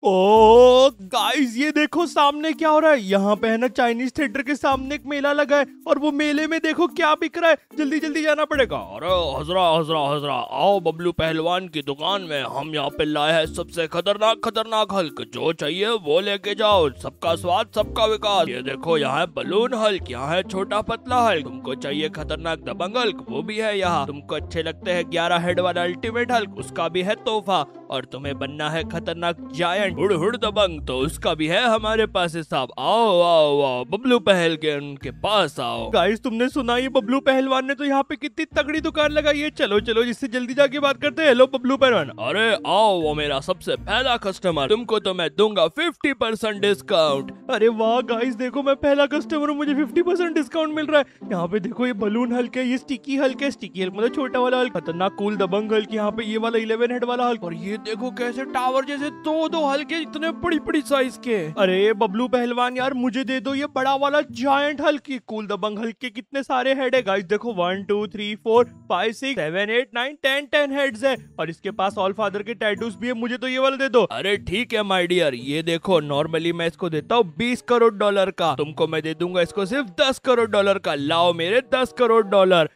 ओ guys, ये देखो सामने क्या हो रहा है। यहाँ पे है ना चाइनीज थिएटर के सामने एक मेला लगा है और वो मेले में देखो क्या बिक रहा है। जल्दी जल्दी जाना पड़ेगा। अरे हजरा हजरा हजरा, आओ बबलू पहलवान की दुकान में। हम यहाँ पे लाए हैं सबसे खतरनाक खतरनाक हल्क, जो चाहिए वो लेके जाओ। सबका स्वाद सबका विकास। ये देखो यहाँ है बलून हल्क, यहाँ है छोटा पतला हल्क। तुमको चाहिए खतरनाक दबंग हल्क, वो भी है यहाँ। तुमको अच्छे लगते हैं 11 हेड वाला अल्टीमेट हल्क, उसका भी है तोहफा। और तुम्हें बनना है खतरनाक जायंट हुड़ हुड़ दबंग, तो उसका भी है हमारे पास हिसाब। आओ आओ आओ बबलू पहल के उनके पास आओ। गाइस, तुमने सुना ये बबलू पहलवान ने तो यहाँ पे कितनी तगड़ी दुकान लगाई है। चलो चलो जिससे जल्दी जाके बात करते हैं। हेलो बबलू पहलवान। अरे आओ, वो मेरा सबसे पहला कस्टमर, तुमको तो मैं दूंगा 50% डिस्काउंट। अरे वाह गाइस, देखो मैं पहला कस्टमर हूँ, मुझे 50% डिस्काउंट मिल रहा है। यहाँ पे देखो ये बलून हल्क है, ये स्टिकी हल्क है। स्टिकी हल्क मतलब छोटा वाला हल्क, खतरनाक कूल दबंग हल्क, यहाँ पे ये वाला 11 हेड वाला हल्क। और ये देखो कैसे टावर जैसे दो हल्के इतने बड़ी बड़ी साइज के। अरे बबलू पहलवान यार, मुझे दे दो ये बड़ा वाला जायंट हल्क। कूल दबंग हल्क के कितने सारे हेड है गाइस। देखो 1 2 3 4 5 6 7 8 9 10 हेड्स है। और इसके पास ऑल फादर के टैटूज भी है। मुझे तो ये वाला दे दो। अरे ठीक है माय डियर, ये देखो नॉर्मली मैं इसको देता हूँ 20 करोड़ डॉलर का, तुमको मैं दे दूंगा इसको सिर्फ 10 करोड़ डॉलर का। लाओ मेरे 10 करोड़ डॉलर।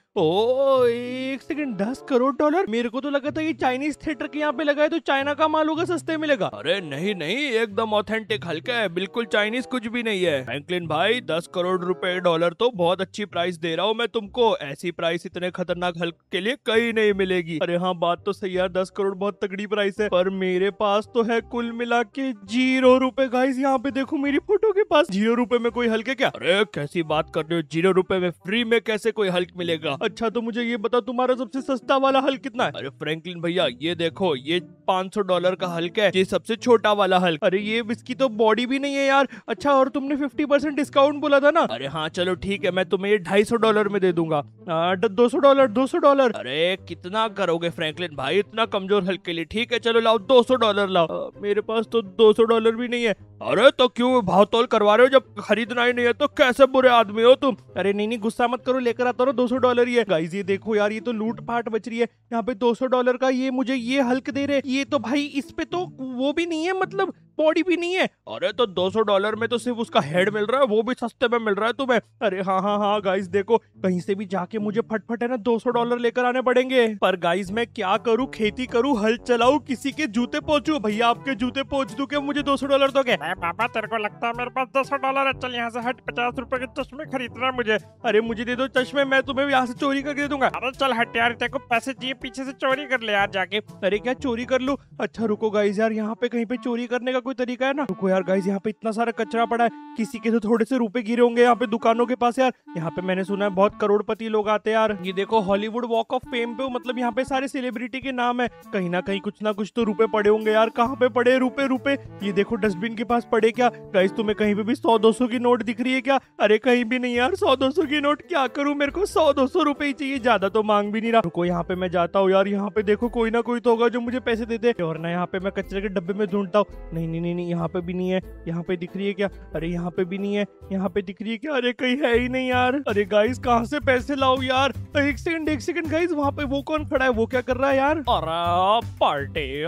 ओ एक सेकंड, 10 करोड़ डॉलर? मेरे को तो लगा था ये चाइनीज थिएटर के यहाँ पे लगा है तो चाइना का माल होगा, सस्ते मिलेगा। अरे नहीं नहीं, एकदम ऑथेंटिक हल्का है, बिल्कुल चाइनीज कुछ भी नहीं है। फ्रैंकलिन भाई 10 करोड़ रुपए डॉलर तो बहुत अच्छी प्राइस दे रहा हूँ मैं तुमको। ऐसी प्राइस इतने खतरनाक हल्क के लिए कहीं नहीं मिलेगी। अरे हाँ, बात तो सही यार, 10 करोड़ बहुत तगड़ी प्राइस है। पर मेरे पास तो है कुल मिला के 0 रुपए। गाइस यहाँ पे देखो मेरी फोटो के पास 0 रुपए में कोई हल्क है क्या? अरे कैसी बात कर रहे हो, 0 रुपए में फ्री में कैसे कोई हल्क मिलेगा? अच्छा तो मुझे ये बताओ तुम्हारा सबसे सस्ता वाला हल्क कितना है? अरे फ्रैंकलिन भैया ये देखो, ये 500 डॉलर का हल्क है, ये सबसे छोटा वाला हल्क। अरे ये इसकी तो बॉडी भी नहीं है यार। अच्छा, और तुमने 50% डिस्काउंट बोला था ना? अरे हाँ चलो ठीक है, मैं तुम्हें ये 250 डॉलर में दे दूंगा। 200 डॉलर 200 डॉलर। अरे कितना करोगे फ्रैंकलिन भाई इतना कमजोर हल्क के लिए? ठीक है चलो लाओ 200 डॉलर लाओ। मेरे पास तो 200 डॉलर भी नहीं है। अरे तो क्यों भाव तोल करवा रहे हो, जब खरीदना ही नहीं है तो? कैसे बुरे आदमी हो तुम। अरे नहीं नहीं, गुस्सा मत करो, लेकर आता हूँ। 200 डॉलर ही है। गाइस ये देखो यार, ये तो लूट पाट बच रही है। यहाँ पे 200 डॉलर का ये मुझे ये हल्क दे रहे। ये तो भाई इस पे तो वो भी नहीं है, मतलब बॉडी भी नहीं है। अरे तो 200 डॉलर में तो सिर्फ उसका हेड मिल रहा है, वो भी सस्ते में मिल रहा है तुम्हें। अरे हाँ हाँ हाँ गाइस, देखो कहीं से भी जाके मुझे फटफट है ना 200 डॉलर लेकर आने पड़ेंगे। पर गाइस मैं क्या करूँ, खेती करूँ, हल चलाऊं, किसी के जूते पोंछूं? भैया आपके जूते पोंछ दूं क्या? मुझे 200 डॉलर दोगे? पापा तेरे को लगता है मेरे पास 200 डॉलर है? चल यहाँ से हट, 50 रुपए के चश्मे खरीदना है मुझे। अरे मुझे दे दो चश्मे, मैं तुम्हें यहाँ से चोरी करके दे दूंगा। अरे चल हट यार, तेरे को पैसे चाहिए, पीछे से चोरी कर ले यार जाके। अरे क्या चोरी कर लूं? अच्छा रुको गाइस, यार यहाँ पे कहीं पे चोरी करने का कोई तरीका है ना? रुको यार गाइस, यहाँ पे इतना सारा कचरा पड़ा है, किसी के तो थोड़े से रुपए गिरे होंगे यहाँ पे दुकानों के पास। यार यहाँ पे मैंने सुना है बहुत करोड़पति लोग आते हैं यार। ये देखो हॉलीवुड वॉक ऑफ फेम पे, मतलब यहाँ पे सारे सेलिब्रिटी के नाम है। कहीं ना कुछ तो रुपए पड़े होंगे यार। कहाँ पे पड़े रुपए? रुपए ये देखो डस्टबिन के पास पड़े क्या? गाइस तुम्हें कहीं पे भी 100-200 की नोट दिख रही है क्या? अरे कहीं भी नहीं यार, 100-200 की नोट। क्या करूं, मेरे को 100-200 रुपए ही चाहिए, ज्यादा तो मांग भी नहीं रहा। रुको यहाँ पे मैं जाता हूँ यार, यहाँ पे देखो कोई ना कोई तो होगा जो मुझे पैसे दे दे। और ना यहाँ पे मैं कचरे के डब्बे में ढूंढता हूँ। नहीं नहीं नहीं नहीं, यहाँ पे भी नहीं है। यहाँ पे दिख रही है क्या? अरे यहाँ पे भी नहीं है। यहाँ पे दिख रही है क्या? अरे कहीं है ही नहीं यार। अरे गाइस कहाँ से पैसे लाओ यार? एक सेकंड गाइस, वहाँ पे वो कौन खड़ा है? वो क्या कर रहा है यार? अरे पार्टी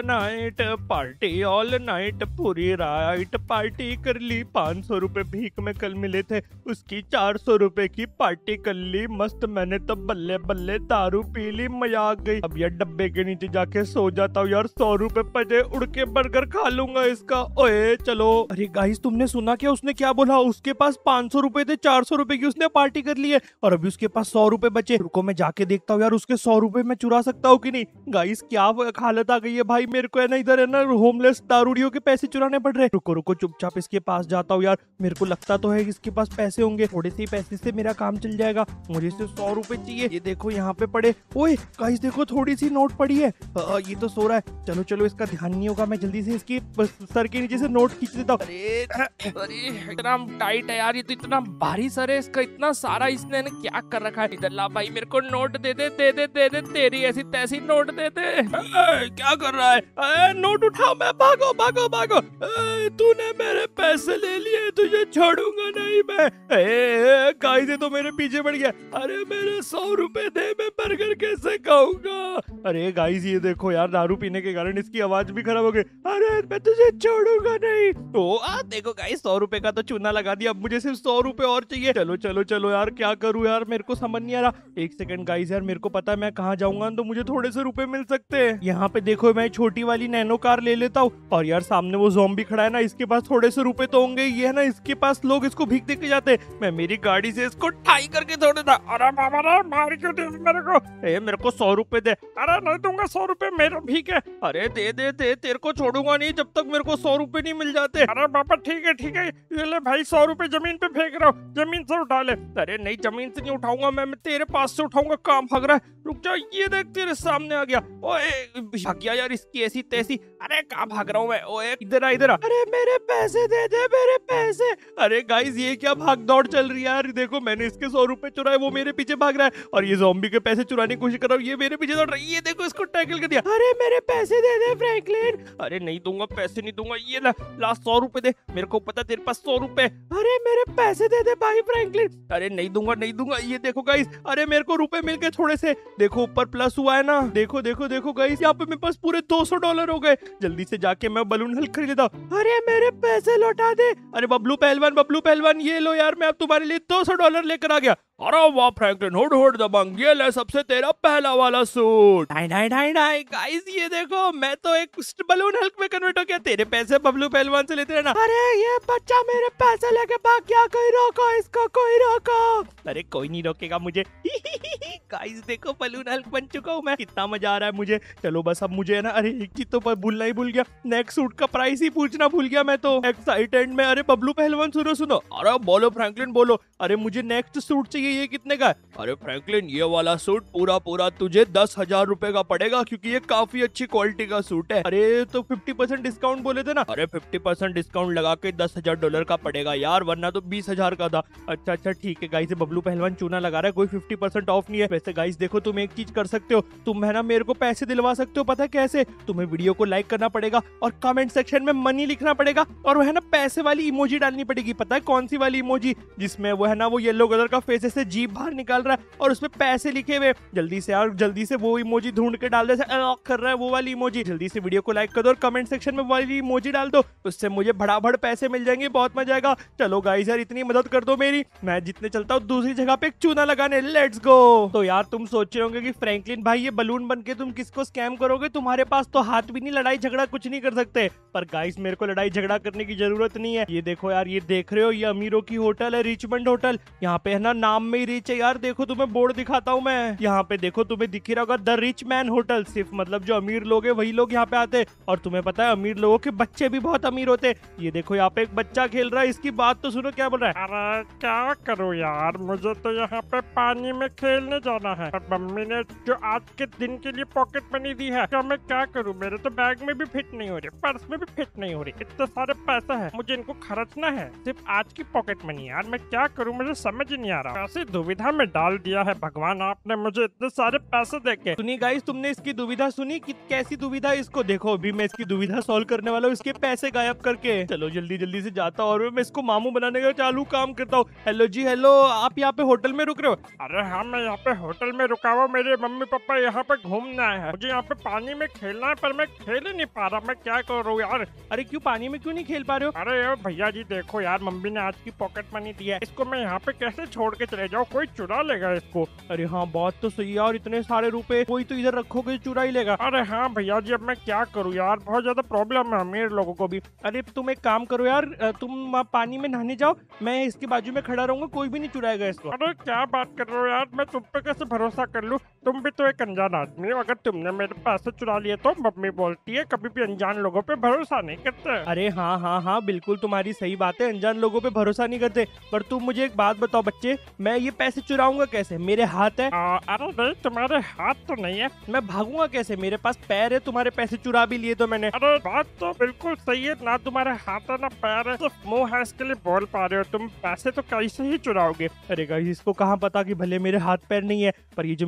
ऑल नाइट पूरी रात पार्टी कर ली। 500 रुपए भीख में कल मिले थे, उसकी 400 रुपए की पार्टी कर ली। मस्त, मैंने तो बल्ले बल्ले दारू पी ली, मजा आ गई। अब यार डब्बे के नीचे जाके सो जाता हूँ यार। 100 रुपए पजे उड़ के बर्गर खा लूंगा इसका। ओए चलो। अरे गाइस तुमने सुना क्या? उसने क्या बोला? उसके पास 500 रुपए थे, 400 रुपए की उसने पार्टी कर ली है और अभी उसके पास 100 रुपए बचे। रुको मैं जाके देखता हूँ यार, उसके 100 रुपए मैं चुरा सकता हूँ कि नहीं। गाइस क्या हालत आ गई है भाई, मेरे को है ना इधर है ना होमलेस दारूडियों के पैसे चुराने पड़ रहे। रुको रुको, चुपचाप इसके पास जाता हूँ यार। मेरे को लगता तो है कि इसके पास पैसे होंगे, थोड़े से पैसे से मेरा काम चल जाएगा। मुझे सिर्फ 100 रुपए चाहिए। ये देखो यहाँ पे पड़े। ओए गाइस देखो थोड़ी सी नोट पड़ी है। ये तो सो रहा है। चलो चलो, इसका ध्यान नहीं होगा, मैं जल्दी से इसकी सर के नीचे से नोट खींच देता हूँ। अरे इतना टाइट है यार, ये तो इतना भारी सर है इसका, इतना सारा इसने क्या कर रखा है। इधर ला भाई, मेरे को नोट दे दे दे दे दे दे, तेरी ऐसी तैसी नोट दे दे। क्या कर रहा है? नोट उठाओ, मैं भागो भागो भागो। तूने मेरे पैसे ले लिए, तुझे छोड़ूंगा नहीं मैं। गाइस ये तो मेरे पीछे पड़ गया। अरे मेरे 100 रुपए दे, मैं बर्गर कैसे खाऊंगा? अरे गाइस ये देखो यार, दारू पीने के कारण इसकी आवाज भी खराब हो गई। अरे मैं तो तुझे छोड़ूंगा नहीं। तो देखो गाइस 100 रुपए का तो चूना लगा दिया, अब मुझे सिर्फ 100 रुपए और चाहिए। चलो चलो चलो यार, क्या करूँ यार, मेरे को समझ नहीं आ रहा। एक सेकंड गाइस यार, मेरे को पता है मैं कहाँ जाऊंगा तो मुझे थोड़े से रुपए मिल सकते हैं। यहाँ पे देखो मैं छोटी वाली नैनो कार ले लेता हूँ। और यार सामने वो ज़ॉम्बी खड़ा है ना, इसके पास थोड़े से रुपए तो होंगे। ये है ना, इसके पास लोग इसको भीख दे के जाते। मैं मेरी गाड़ी से इसको ठाई करके छोड़ देता। अरे बाबा रे, मार क्यों दे मेरे को? मेरे को 100 रुपए दे। अरे नहीं दूंगा 100 रुपए, मेरा भीख है। अरे दे दे दे, तेरे को छोड़ूंगा नहीं जब तक मेरे को 100 रुपए नहीं मिल जाते। अरे बाबा ठीक है, ये ले भाई 100 रुपए जमीन पे फेंक रहा हूँ, जमीन से उठा ले। अरे नहीं, जमीन से नहीं उठाऊंगा मैं तेरे पास से उठाऊंगा। काम भाग रहा है, रुक जा, ये देख तेरे सामने आ गया। ओए भाग गया यार इसकी ऐसी तैसी। अरे कहाँ भाग रहा हूँ मैं? ओए इधर आ इधर आ। अरे मेरे पैसे दे दे, मेरे पैसे। अरे गाइस ये क्या भाग दौड़ चल रही है यार? देखो मैंने इसके 100 रुपए चुराए, वो मेरे पीछे भाग रहा है। और ये ज़ॉम्बी के पैसे चुराने की कोशिश कर रहा हूँ, ये मेरे पीछे दौड़ रहा है। ये देखो इसको टैकल कर दिया। अरे मेरे पैसे दे दे फ्रैंकलिन। अरे नहीं दूंगा, पैसे नहीं दूंगा। ये ला 100 रुपए दे, मेरे को पता तेरे पास 100 रुपए। अरे मेरे पैसे दे दे भाई फ्रैंकलिन। अरे नहीं दूंगा नहीं दूंगा। ये देखो गाइस, अरे मेरे को रुपए मिल गए थोड़े से। देखो ऊपर प्लस हुआ है ना, देखो देखो देखो गाइस, यहाँ पे मेरे पास पूरे $200 हो गए। जल्दी से जाके मैं बलून हल्क खरीद लेता हूँ। अरे मेरे पैसे लौटा दे। अरे बबलू पहलवान ये लो यार, मैं अब तुम्हारे लिए $200 लेकर आ गया। अरे वाह फ्रैंकलिन, हुड हुड दबंग, ये ले सबसे तेरा पहला वाला सूट। ढाई गाइस ये देखो, मैं तो एक बलून हल्क में कन्वर्ट हो गया। तेरे पैसे बबलू पहलवान से लेते रहना। अरे ये बच्चा मेरे पैसे लेके भाग गया, कोई रोको इसको, कोई रोको। अरे कोई नहीं रोकेगा मुझे। गाइस देखो बलून हल्क बन चुका हूँ मैं, कितना मजा आ रहा है मुझे। चलो बस अब मुझे है ना, अरे एक चीज तो भूलना ही भूल गया, नेक्स्ट सूट का प्राइस ही पूछना भूल गया मैं तो एक्साइटेड में। अरे बबलू पहलवान सुनो। अरे बोलो फ्रैंकलिन बोलो। अरे मुझे नेक्स्ट सूट चाहिए, ये कितने का है? अरे फ्रैंकलिन ये वाला सूट पूरा तुझे 10,000 रुपए का पड़ेगा, क्योंकि ये काफी अच्छी क्वालिटी का सूट है। अरे तो 50% डिस्काउंट बोले थे ना? अरे 50% डिस्काउंट लगा के $10,000 का पड़ेगा यार, वरना तो 20,000 का था। अच्छा ठीक है गाइस, बबलू पहलवान चूना लगा रहा है, कोई 50% ऑफ नहीं है। वैसे गाइस देखो, तुम एक चीज कर सकते हो, तुम है ना मेरे को पैसे दिलवा सकते हो। पता है कैसे? तुम्हें वीडियो को लाइक करना पड़ेगा और कमेंट सेक्शन में मनी लिखना पड़ेगा, और वो है ना पैसे वाली इमोजी डालनी पड़ेगी। पता है कौन सी वाली इमोजी? जिसमें वो है ना, वो येलो कलर का फेस से जीभ बाहर निकाल रहा है और उसमें पैसे लिखे हुए। जल्दी से यार, जल्दी से वो इमोजी ढूंढ के डाल दे, कर रहा है वो वाली इमोजी। जल्दी से वीडियो को लाइक कर दो और कमेंट सेक्शन में वाली इमोजी डाल दो, उससे मुझे भड़ाभड़ पैसे मिल जाएंगे, बहुत मजा आएगा। चलो गाइस यार, इतनी मदद कर दो मेरी, मैं जितने चलता हूँ दूसरी जगह पे एक चूना लगाने। Let's go. तो यार तुम सोच रहे होंगे कि फ्रैंकलिन भाई ये बलून बन के तुम किसको स्कैम करोगे, तुम्हारे पास तो हाथ भी नहीं, लड़ाई झगड़ा कुछ नहीं कर सकते। पर गाइस मेरे को लड़ाई झगड़ा करने की जरूरत नहीं है। ये देखो यार, ये देख रहे हो, ये अमीरों की होटल है, रिचमंड होटल। यहाँ पे है ना नाम में ही रिच है यार। देखो तुम्हें बोर्ड दिखाता हूँ मैं, यहाँ पे देखो तुम्हें दिख रहा होगा, द रिच मैन होटल। सिर्फ मतलब जो अमीर लोग है वही लोग यहाँ पे आते। और तुम्हें पता है अमीर लोगों के बच्चे भी बहुत अमीर होते। ये देखो यहाँ पे एक बच्चा खेल रहा है, इसकी बात तो सुनो क्या बोल रहा है। अरे क्या करूँ यार, मुझे तो यहाँ पे पानी में खेलने जाना है, और मम्मी ने जो आज के दिन के लिए पॉकेट मनी दी है, क्या मैं क्या करूँ? मेरे तो बैग में भी फिट नहीं हो रही, पर्स में भी फिट नहीं हो रही। इतने सारे पैसे हैं, मुझे इनको खर्चना है, सिर्फ आज की पॉकेट मनी। यार मैं क्या करूँ, मुझे समझ ही नहीं आ रहा। ऐसी दुविधा में डाल दिया है भगवान आपने मुझे, इतने सारे पैसे देके। सुनी गाइस, तुमने इसकी दुविधा सुनी कि कैसी दुविधा? इसको देखो, अभी मैं इसकी दुविधा सॉल्व करने वाला हूँ, इसके पैसे गायब करके। चलो जल्दी से जाता हूँ और मैं इसको मामू बनाने का चालू काम करता हूँ। हेलो जी हेलो, आप यहाँ पे होटल में रुक रहे हो? अरे हाँ, मैं यहाँ पे होटल में रुका हुआ, मेरे मम्मी पापा यहाँ पे घूमने आए हैं, मुझे यहाँ पे पानी में खेलना है, पर मैं खेल ही नहीं पा रहा। मैं क्या करूँ यार? अरे क्यों, पानी में क्यों नहीं खेल पा रहे हो? अरे यार भैया जी देखो यार, मम्मी ने आज की पॉकेट मनी दी है, इसको मैं यहाँ पे कैसे छोड़ के चले जाऊँ? कोई चुरा लेगा इसको। अरे हाँ बात तो सही है, और इतने सारे रुपए कोई तो इधर रखोगे चुरा ही लेगा। अरे हाँ भैया जी, अब मैं क्या करूँ यार, बहुत ज्यादा प्रॉब्लम है अमीर लोगों को भी। अरे तुम एक काम करो यार, तुम पानी में नहाने जाओ, मैं इसके बाजू में खड़ा रहूंगा, कोई भी नहीं चुराएगा इसको। अरे क्या बात कर रहे हो यार, मैं तुम पे कैसे भरोसा कर लूँ? तुम भी तो एक अनजान आदमी हो, अगर तुमने मेरे पैसे चुरा लिए तो मम्मी बोलती है कभी भी अनजान लोगों पे भरोसा नहीं करते। अरे हाँ बिल्कुल तुम्हारी सही बात है, अनजान लोगों पे भरोसा नहीं करते। पर तुम मुझे एक बात बताओ बच्चे, मैं ये पैसे चुराऊंगा कैसे? मेरे हाथ है। अरे नहीं, तुम्हारे हाथ तो नहीं है। मैं भागूंगा कैसे? मेरे पास पैर है, तुम्हारे पैसे चुरा भी लिए तो मैंने। अरे बात तो बिल्कुल सही है, ना तुम्हारे हाथ है ना पैर है, सिर्फ मुंह है, इसके लिए बोल पा रहे हो। तुम पैसे तो कैसे ही चुराओगे? अरे गाइस, इसको कहाँ पता कि भले मेरे हाथ पैर नहीं है, पर ये जो मेरी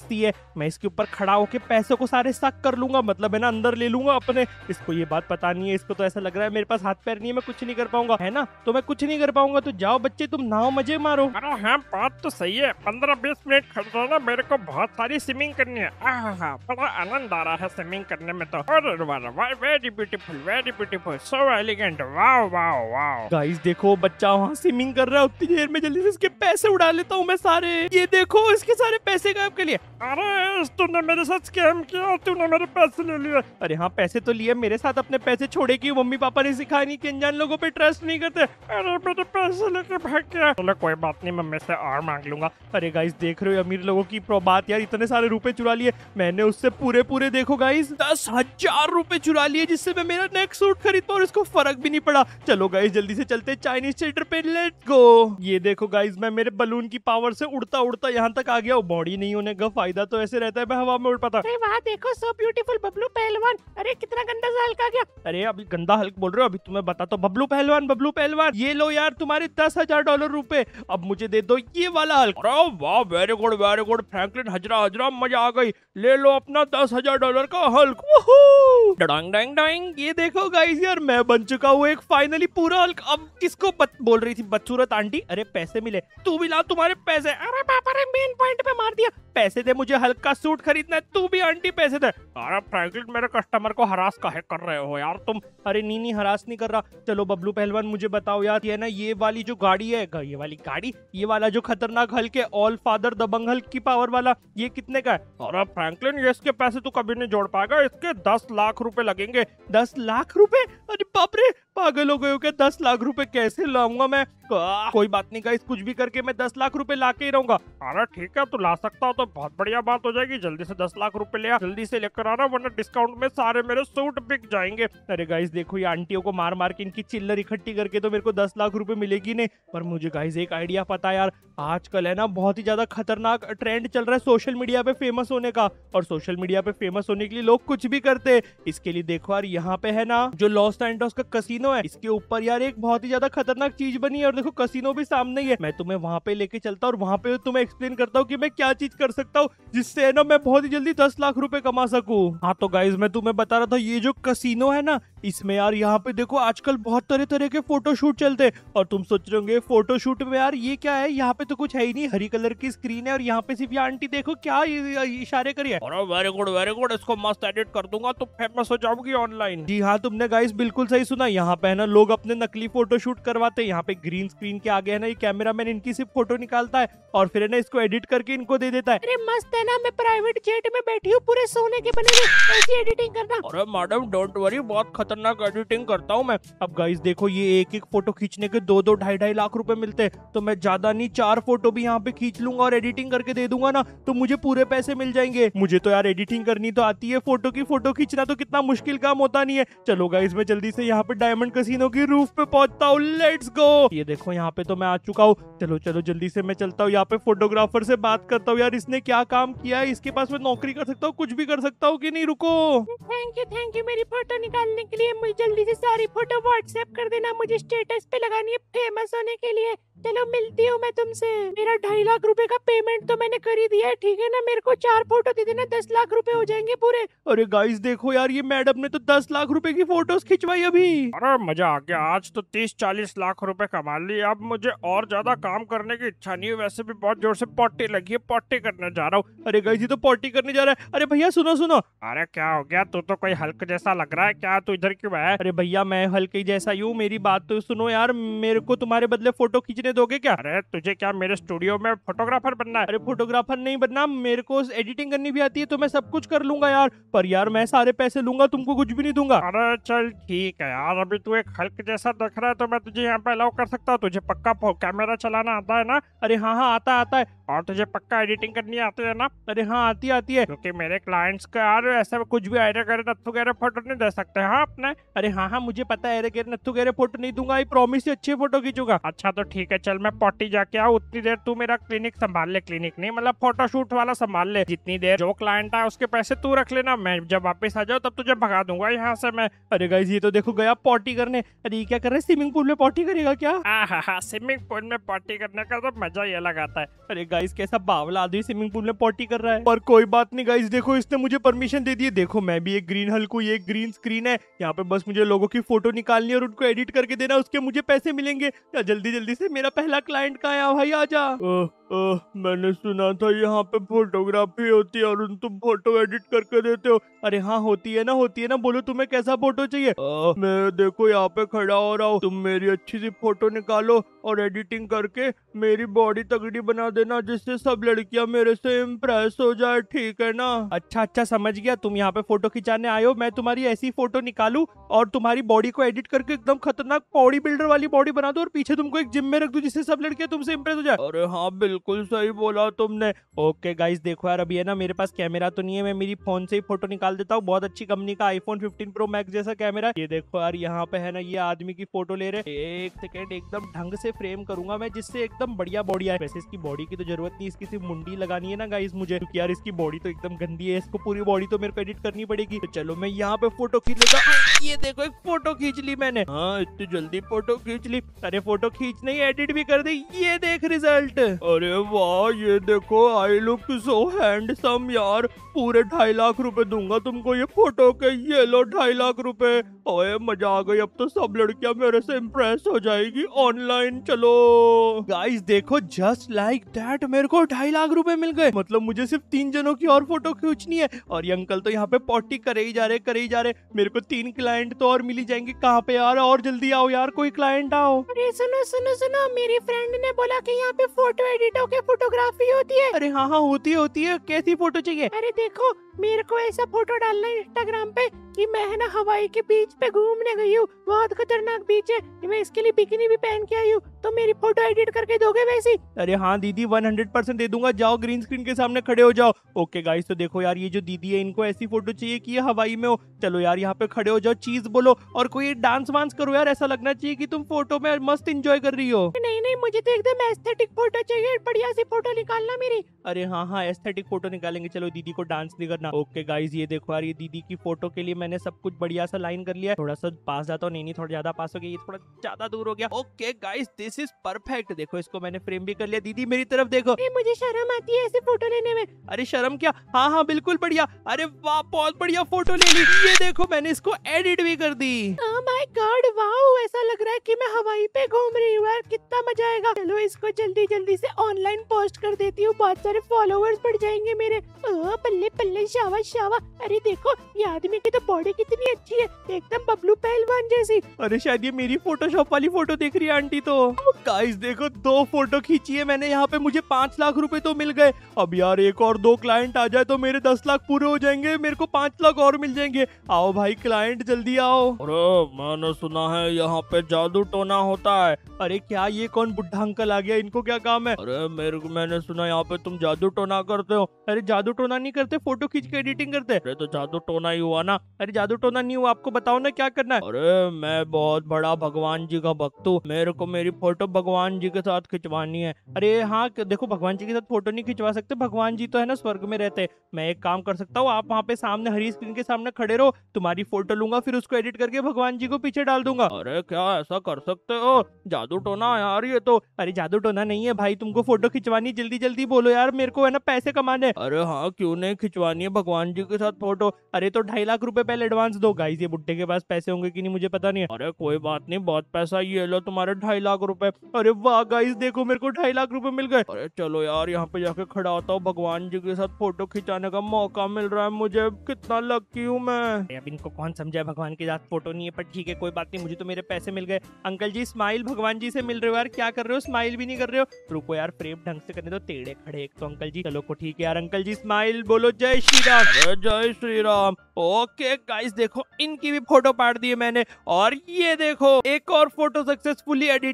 मस्ती है। मैं इसके ऊपर खड़ा होके पैसों को सारे सक कर लूंगा, मतलब है ना अंदर ले लूंगा अपने। इसको ये बात पता नहीं है, इसको तो ऐसा लग रहा है मेरे पास हाथ पैर नहीं है, मैं कुछ नहीं कर पाऊंगा, है ना? तो मैं कुछ नहीं कर पाऊंगा। तो जाओ बच्चे, तुम नहाओ, मजे मारो। अरे हाँ, बात तो सही है। 15-20 मिनट खड़ा ना, मेरे को बहुत सारी स्विमिंग करनी है। आहा, बड़ा आनंद आ रहा है स्विमिंग करने में तो। अरे वाह, very beautiful, so elegant, wow wow wow. Guys देखो, बच्चा वहाँ स्विमिंग कर रहा है, उतनी देर में जल्दी से इसके पैसे उड़ा लेता हूँ मैं सारे। ये देखो, इसके सारे पैसे गायब कर लिए। अरे तूने मेरे साथ स्कैम किया, तूने मेरे पैसे ले लिए। अरे हाँ, पैसे तो लिए, मेरे साथ अपने पैसे छोड़े कि मम्मी पापा ने सिखाया नहीं कि अनजान लोगों पे ट्रस्ट नहीं करते। अरे मेरे पैसे लेके भाग गया। चलो कोई बात नहीं, मम्मी से और मांग लूंगा। अरे गाइस देख रहे हो अमीर लोगों की बात यार, इतने सारे रुपए चुरा लिए मैंने उससे। पूरे देखो गाइस 10,000 रुपए चुरा लिए, जिससे मैं मेरा नेक्स्ट सूट खरीद पाऊँ और इसको फर्क भी नहीं पड़ा। चलो गाइस जल्दी से चलते चाइनीज थिएटर पे, लेट्स गो। ये देखो गाइस, मैं मेरे बलून की पावर से उड़ता उड़ता यहाँ तक आ गया हूँ। बॉडी नहीं होने का फायदा तो ऐसे रहता है, मैं हवा में उड़ पाता। अरे वहाँ देखो, सो ब्यूटीफुल बबलू पहलवान। अरे कितना गंदा सा हल्का गया। अरे अभी गंदा हल्क बोल रहे हो? अभी तुम्हें बता तो, बबलू पहलवान ये लो यार तुम्हारे $10,000 रुपए। अब मुझे दे दो ये वाला हल्क। अरे वाह, वेरी गुड फ्रैंकलिन, हजरा मजा आ गई। ले लो अपना $10,000 का हल्क। Dong Dong Dong. ये देखो गाइस यार, मैं बन चुका हूँ एक फाइनली पूरा हल्क। अब किसको बोल रही थी बदसूरत आंटी? अरे पैसे मिले, तू भी ला तुम्हारे पैसे। अरे पापा ने मेन पॉइंट पे मार दिया। पैसे दे, मुझे हल्क का सूट खरीदना है। तू भी आंटी पैसे दे। अरे फ्रैंकलिन, मेरे कस्टमर को हरास काहे कर रहे हो यार तुम? अरे नहीं हरास नहीं कर रहा। चलो बबलू पहलवान, मुझे बताओ यार, ये ना ये वाली जो गाड़ी है, ये वाली गाड़ी, ये वाला जो खतरनाक हल्क है, ऑल फादर दबंग हल्क की पावर वाला, ये कितने का है? अरे फ्रैंकलिन, ये इसके पैसे तू कभी नहीं जोड़ पाएगा। इसके 10 लाख रुपए लगेंगे। 10 लाख रुपए? अरे बाप रे, पागल हो गए हो क्या? 10 लाख रुपए कैसे लाऊंगा मैं? कोई बात नहीं गाइस, कुछ भी करके मैं 10 लाख रुपए ला के ही रहूंगा। अरे ठीक है, तू ला सकता हो तो बहुत बढ़िया बात हो जाएगी। जल्दी से 10 लाख रुपए ले आ, जल्दी से लेकर आना, वरना डिस्काउंट में सारे मेरे सूट बिक जाएंगे। अरे गाइस देखो, ये आंटियों को मार मार के इनकी चिल्लर इकट्ठी करके तो मेरे को 10 लाख रुपए मिलेगी नहीं। पर मुझे गाइस एक आइडिया पता है यार, आजकल है ना बहुत ही ज्यादा खतरनाक ट्रेंड चल रहा है सोशल मीडिया पे फेमस होने का। और सोशल मीडिया पे फेमस होने के लिए लोग कुछ भी करते हैं। इसके लिए देखो यार, यहाँ पे है ना जो लॉस सैंटोस का कसिनो है, इसके ऊपर यार एक बहुत ही ज्यादा खतरनाक चीज बनी है। और देखो कसिनो भी सामने ही है, मैं तुम्हें वहां पे लेके चलता हूँ और वहां पे तुम्हें एक्सप्लेन करता हूँ कि मैं क्या चीज कर सकता हूँ, जिससे है ना मैं बहुत ही जल्दी 10 लाख रुपए कमा सकूं। हाँ तो गाइज, मैं तुम्हें बता रहा था, ये जो कसिनो है ना, इसमें यार यहाँ पे देखो आजकल बहुत तरह तरह के फोटोशूट चलते हैं। और तुम सोच रहे होंगे फोटोशूट में यार ये क्या है, यहाँ पे तो कुछ है ही नहीं, हरी कलर की स्क्रीन है और यहाँ पे सिर्फ ये आंटी देखो क्या इशारे करिए। अरे वेरी गुड, इसको मस्त एडिट कर दूंगा तो फेमस हो जाऊंगी ऑनलाइन। जी हाँ, तुमने गाइस बिल्कुल सही सुना। यहाँ पे है ना लोग अपने नकली फोटोशूट करवाते हैं। यहाँ पे ग्रीन स्क्रीन के आगे है ना ये कैमरामैन इनकी सिर्फ फोटो निकालता है और फिर है ना इसको एडिट करके इनको दे देता है। अरे मस्त है ना, मैं प्राइवेट जेट में बैठी हूँ पूरे सोने के बने हुए, ऐसी एडिटिंग करना। अरे मैडम डोंट वरी, बहुत खतरनाक एडिटिंग करता हूँ मैं। अब गाइस देखो, ये एक फोटो खींचने के 2-2 ढाई लाख रुपए मिलते हैं। तो मैं ज्यादा नहीं 4 फोटो भी यहाँ पे खींच लूंगा और एडिटिंग करके दे दूंगा ना, तो मुझे पूरे पैसे मिल जाएंगे। मुझे तो यार एडिटिंग करनी तो आती है, फोटो खींचना तो कितना मुश्किल काम होता नहीं है। चलो गाइस, मैं जल्दी से यहाँ पे डायमंड कसिनो की रूफ पे पहुंचता हूँ। Let's go. ये देखो यहाँ पे तो मैं आ चुका हूँ। चलो जल्दी से मैं चलता हूँ, यहाँ पे फोटोग्राफर से बात करता हूँ। यार इसने क्या काम किया है, इसके पास मैं नौकरी कर सकता हूँ, कुछ भी कर सकता हूँ कि नहीं? रुको। थैंक यू मेरी फोटो निकालने के लिए। मुझे जल्दी से सारी फोटो व्हाट्सएप कर देना, मुझे स्टेटस पे लगानी है फेमस होने के लिए। चलो मिलती हूँ मैं तुमसे। मेरा 2.5 लाख रुपए का पेमेंट तो मैंने कर ही दिया है, ठीक है ना? मेरे को 4 फोटो दे देना, 10 लाख रुपए हो जाएंगे पूरे। अरे गाइस देखो यार, ये मैडम ने तो 10 लाख रुपए की फोटोज खिंचवाई अभी। अरे मजा आ गया, आज तो 30-40 लाख रुपए कमा लिए। अब मुझे और ज्यादा काम करने की इच्छा नहीं है। वैसे भी बहुत जोर से पॉटी लगी है, पॉटी करने जा रहा हूँ। अरे गाइस, ये तो पॉटी करने जा रहा है। अरे भैया सुनो। अरे क्या हो गया? तू तो कोई हल्क जैसा लग रहा है, क्या तू इधर क्यों है? अरे भैया, मैं हल्के ही जैसा ही हूँ, मेरी बात तो सुनो यार। मेरे को तुम्हारे बदले फोटो खींचने दोगे क्या? अरे तुझे क्या मेरे स्टूडियो में फोटोग्राफर बनना है? अरे फोटोग्राफर नहीं बनना, मेरे को एडिटिंग करनी भी आती है, तो मैं सब कुछ कर लूंगा यार। पर यार मैं सारे पैसे लूंगा, तुमको कुछ भी नहीं दूंगा। अरे चल ठीक है यार, अभी तू एक हल्क जैसा दिख रहा है तो मैं तुझे यहाँ पे अलाउ कर सकता हूँ। तुझे पक्का कैमरा चलाना आता है ना? अरे हाँ आता है। और तुझे पक्का एडिटिंग करनी आती है ना? अरे हाँ आती है। क्योंकि मेरे क्लाइंट्स का यार ऐसा कुछ भी आयरे करे नत्थु गहरे फोटो नहीं दे सकते। हाँ अपने। अरे हाँ मुझे पता है, अरे नत्थु गहरे फोटो नहीं दूंगा, आई प्रॉमिस से अच्छे फोटो खींचूंगा। अच्छा तो ठीक है, चल मैं पॉटी जाके आऊँ, उतनी देर तू मेरा क्लिनिक संभाल ले। क्लिनिक नहीं मतलब फोटोशूट वाला संभाल ले। जितनी देर जो क्लाइंट है उसके पैसे तू रख लेना, मैं जब वापस आ जाऊँ तब तुझे भगा दूंगा यहाँ से मैं। अरे गाइस, ये तो देखो गया पॉटी करने। अरे ये क्या कर रहा है, स्विमिंग पूल में पॉटी करेगा क्या? हाँ, स्विमिंग पूल में पॉटी करने का तो मजा ही अलग आता है। अरे गाइस कैसा बावला आदमी स्विमिंग पूल में पॉटी कर रहा है। पर कोई बात नहीं गाइस, देखो इसने मुझे परमिशन दे दी है। देखो मैं भी एक ग्रीन हल्क हूँ, ये एक ग्रीन स्क्रीन है। यहाँ पे बस मुझे लोगों की फोटो निकालनी है और उनको एडिट करके देना, उसके मुझे पैसे मिलेंगे। या जल्दी जल्दी से मेरा पहला क्लाइंट कहाँ है भाई, आजा। मैंने सुना था यहाँ पे फोटोग्राफी होती है और तुम फोटो एडिट करके देते हो। अरे हाँ होती है ना, बोलो तुम्हें कैसा फोटो चाहिए। मैं देखो यहाँ पे खड़ा हो रहा हूँ, तुम मेरी अच्छी सी फोटो निकालो और एडिटिंग करके मेरी बॉडी तगड़ी बना देना, जिससे सब लड़कियां मेरे से इम्प्रेस हो जाए, ठीक है ना? अच्छा समझ गया, तुम यहाँ पे फोटो खिंचाने आए हो, मैं तुम्हारी ऐसी फोटो निकालू और तुम्हारी बॉडी को एडिट करके एकदम खतरनाक बॉडी बिल्डर वाली बॉडी बना दो और पीछे तुमको एक जिम में रख दूं, जिससे सब लड़कियां तुमसे इम्प्रेस हो जाए। अरे हाँ बिल्कुल सही बोला तुमने। ओके गाइस देखो यार, अभी है ना मेरे पास कैमरा तो नहीं है, मैं मेरी फोन से ही फोटो निकाल देता हूँ। बहुत अच्छी कंपनी का आईफोन 15 प्रो मैक्स जैसा कैमरा। ये देखो यार, यहाँ पे है ना ये आदमी की फोटो ले रहे। एक सेकेंड, एकदम ढंग से फ्रेम करूंगा मैं, जिससे एकदम बढ़िया बॉडी आए। वैसे इसकी बॉडी की तो जरूरत नहीं, इसकी सिर्फ मुंडी लगानी है ना गाइस मुझे, क्योंकि यार इसकी बॉडी तो एकदम गंदी है, इसको पूरी बॉडी तो मेरे को एडिट करनी पड़ेगी। तो चलो मैं यहाँ पे फोटो खींच लेता हूँ। ये देखो एक फोटो खींच ली मैंने। हाँ इतनी जल्दी फोटो खींच ली। अरे फोटो खींच नहीं, एडिट भी कर दी। ये देख रिजल्ट। अरे वाह, ये देखो आई लुक सो हैंडसम यार। पूरे 2.5 लाख रुपए दूंगा तुमको ये फोटो के। ये लो 2.5 लाख रुपए। ओए मजा आ गई, अब तो सब लड़कियां मेरे से इम्प्रेस हो जाएगी ऑनलाइन। चलो गाइस देखो, जस्ट लाइक दैट मेरे को 2.5 लाख रुपए मिल गए। मतलब मुझे सिर्फ 3 जनों की और फोटो खींचनी है और ये अंकल तो यहाँ पे पॉटी करे ही जा रहे। मेरे को 3 क्लाइंट तो और मिल ही जाएंगे। कहाँ पे यार, और जल्दी आओ यार, कोई क्लाइंट आओ। अरे सुनो, मेरी फ्रेंड ने बोला कि यहाँ पे फोटो एडिट होके फोटोग्राफी होती है। अरे हाँ होती है। कैसी फोटो चाहिए? अरे देखो, मेरे को ऐसा फोटो डालना है इंस्टाग्राम पे कि मैं है ना हवाई के बीच पे घूमने गई हूँ, बहुत खतरनाक बीच है, मैं इसके लिए बिकिनी भी पहन के आई हूँ, तो मेरी फोटो एडिट करके दोगे वैसी? अरे हाँ दीदी 100% दे दूंगा। जाओ ग्रीन स्क्रीन के सामने खड़े हो जाओ। ओके गाइस, तो देखो यार, ये जो दीदी है इनको ऐसी फोटो चाहिए कि ये हवाई में हो। चलो यार यहाँ पे खड़े हो जाओ, चीज बोलो और कोई डांस वांस करो यार, ऐसा लगना चाहिए कि तुम फोटो में मस्त एंजॉय कर रही हो। नहीं, मुझे तो एकदम एस्थेटिक फोटो चाहिए, बढ़िया सी फोटो निकालना मेरी। अरे हाँ एस्थेटिक फोटो निकालेंगे। चलो दीदी को डांस नहीं करना। ओके गाइस, ये देखो यार, ये दीदी की फोटो के लिए मैंने सब कुछ बढ़िया सा लाइन कर लिया है। थोड़ा सा पास जाता हूँ, नहीं थोड़ा ज्यादा पास हो गया, ये थोड़ा ज्यादा दूर हो गया। Okay guys, this is perfect. देखो इसको मैंने फ्रेम भी कर लिया। दीदी मेरी तरफ देखो। मुझे शर्म आती है ऐसे फोटो लेने में। अरे शर्म क्या, हाँ बिल्कुल बढ़िया। अरे वाह, बहुत बढ़िया फोटो ले ली। ये देखो मैंने इसको एडिट भी कर दी। ओह माय गॉड, वाओ, ऐसा लग रहा है कि मैं हवाई पे घूम रही हूँ यार, कितना मजा आएगा। चलो इसको जल्दी से ऑनलाइन पोस्ट कर देती हूँ, बहुत सारे फॉलोअर्स बढ़ जाएंगे मेरे। ओह बल्ले शावा। अरे देखो ये आदमी की तो बॉडी कितनी अच्छी है, एकदम बबलू पहलवान जैसी। अरे शायद ये मेरी फोटोशॉप वाली फोटो देख रही है आंटी। तो गाइस देखो, 2 फोटो खींची है मैंने यहाँ पे, मुझे 5 लाख रुपए तो मिल गए। अब यार एक और 2 क्लाइंट आ जाए तो मेरे 10 लाख पूरे हो जाएंगे, मेरे को 5 लाख और मिल जाएंगे। आओ भाई क्लाइंट जल्दी आओ। अरे मैंने सुना है यहाँ पे जादू टोना होता है। अरे क्या, ये कौन बुढ़ा अंकल आ गया, इनको क्या काम है? अरे मैंने सुना यहाँ पे तुम जादू टोना करते हो। अरे जादू टोना नहीं करते, फोटो खींच के एडिटिंग करते। अरे तो जादू टोना ही हुआ ना। अरे जादू टोना नहीं हुआ, आपको बताओ ना क्या करना है। अरे मैं बहुत बड़ा भगवान जी का भक्त हूँ, मेरे को मेरी फोटो भगवान जी के साथ खिंचवानी है। अरे हाँ देखो, भगवान जी के साथ फोटो नहीं खिंचवा सकते, भगवान जी तो है ना स्वर्ग में रहते हैं। मैं एक काम कर सकता हूँ, आप वहाँ पे सामने हरी स्क्रीन के सामने खड़े रहो, तुम्हारी फोटो लूंगा, फिर उसको एडिट करके भगवान जी को पीछे डाल दूंगा। अरे क्या ऐसा कर सकते हो? जादू टोना यार ये तो। अरे जादू टोना नहीं है भाई, तुमको फोटो खिंचवानी, जल्दी बोलो यार, मेरे को है ना पैसे कमाने। अरे हाँ क्यों नहीं, खिंचवानी है भगवान जी के साथ फोटो। अरे तो 2.5 लाख रुपए पहले एडवांस दो। गाइस ये बुड्ढे के पास पैसे होंगे कि नहीं मुझे पता नहीं है। अरे कोई बात नहीं, बहुत पैसा, ये लो तुम्हारे 2.5 लाख रुपए। अरे वाह गाइस देखो, मेरे को 2.5 लाख रुपए मिल गए। अरे चलो यार यहाँ पे जाके खड़ा होता हूँ, भगवान जी के साथ फोटो खिंचाने का मौका मिल रहा है मुझे, कितना लकी हूँ मैं। अब इनको कौन समझाए, भगवान के साथ फोटो नहीं है, पर ठीक है कोई बात नहीं, मुझे तो मेरे पैसे मिल गए। अंकल जी स्माइल, भगवान जी से मिल रहे हो यार, क्या कर रहे हो, स्माइल भी नहीं कर रहे हो। रुको यार, फ्रेम ढंग से करने दो, टेढ़े खड़े एक तो अंकल जी। चलो को ठीक है यार, अंकल जी स्माइल बोलो, जय श्री राम। अरे जय श्री राम। ओके गाइस देखो, इनकी भी फोटो पाड़ दी है मैंने, और ये देखो एक और फोटो सक्सेसफुली एडिटेड।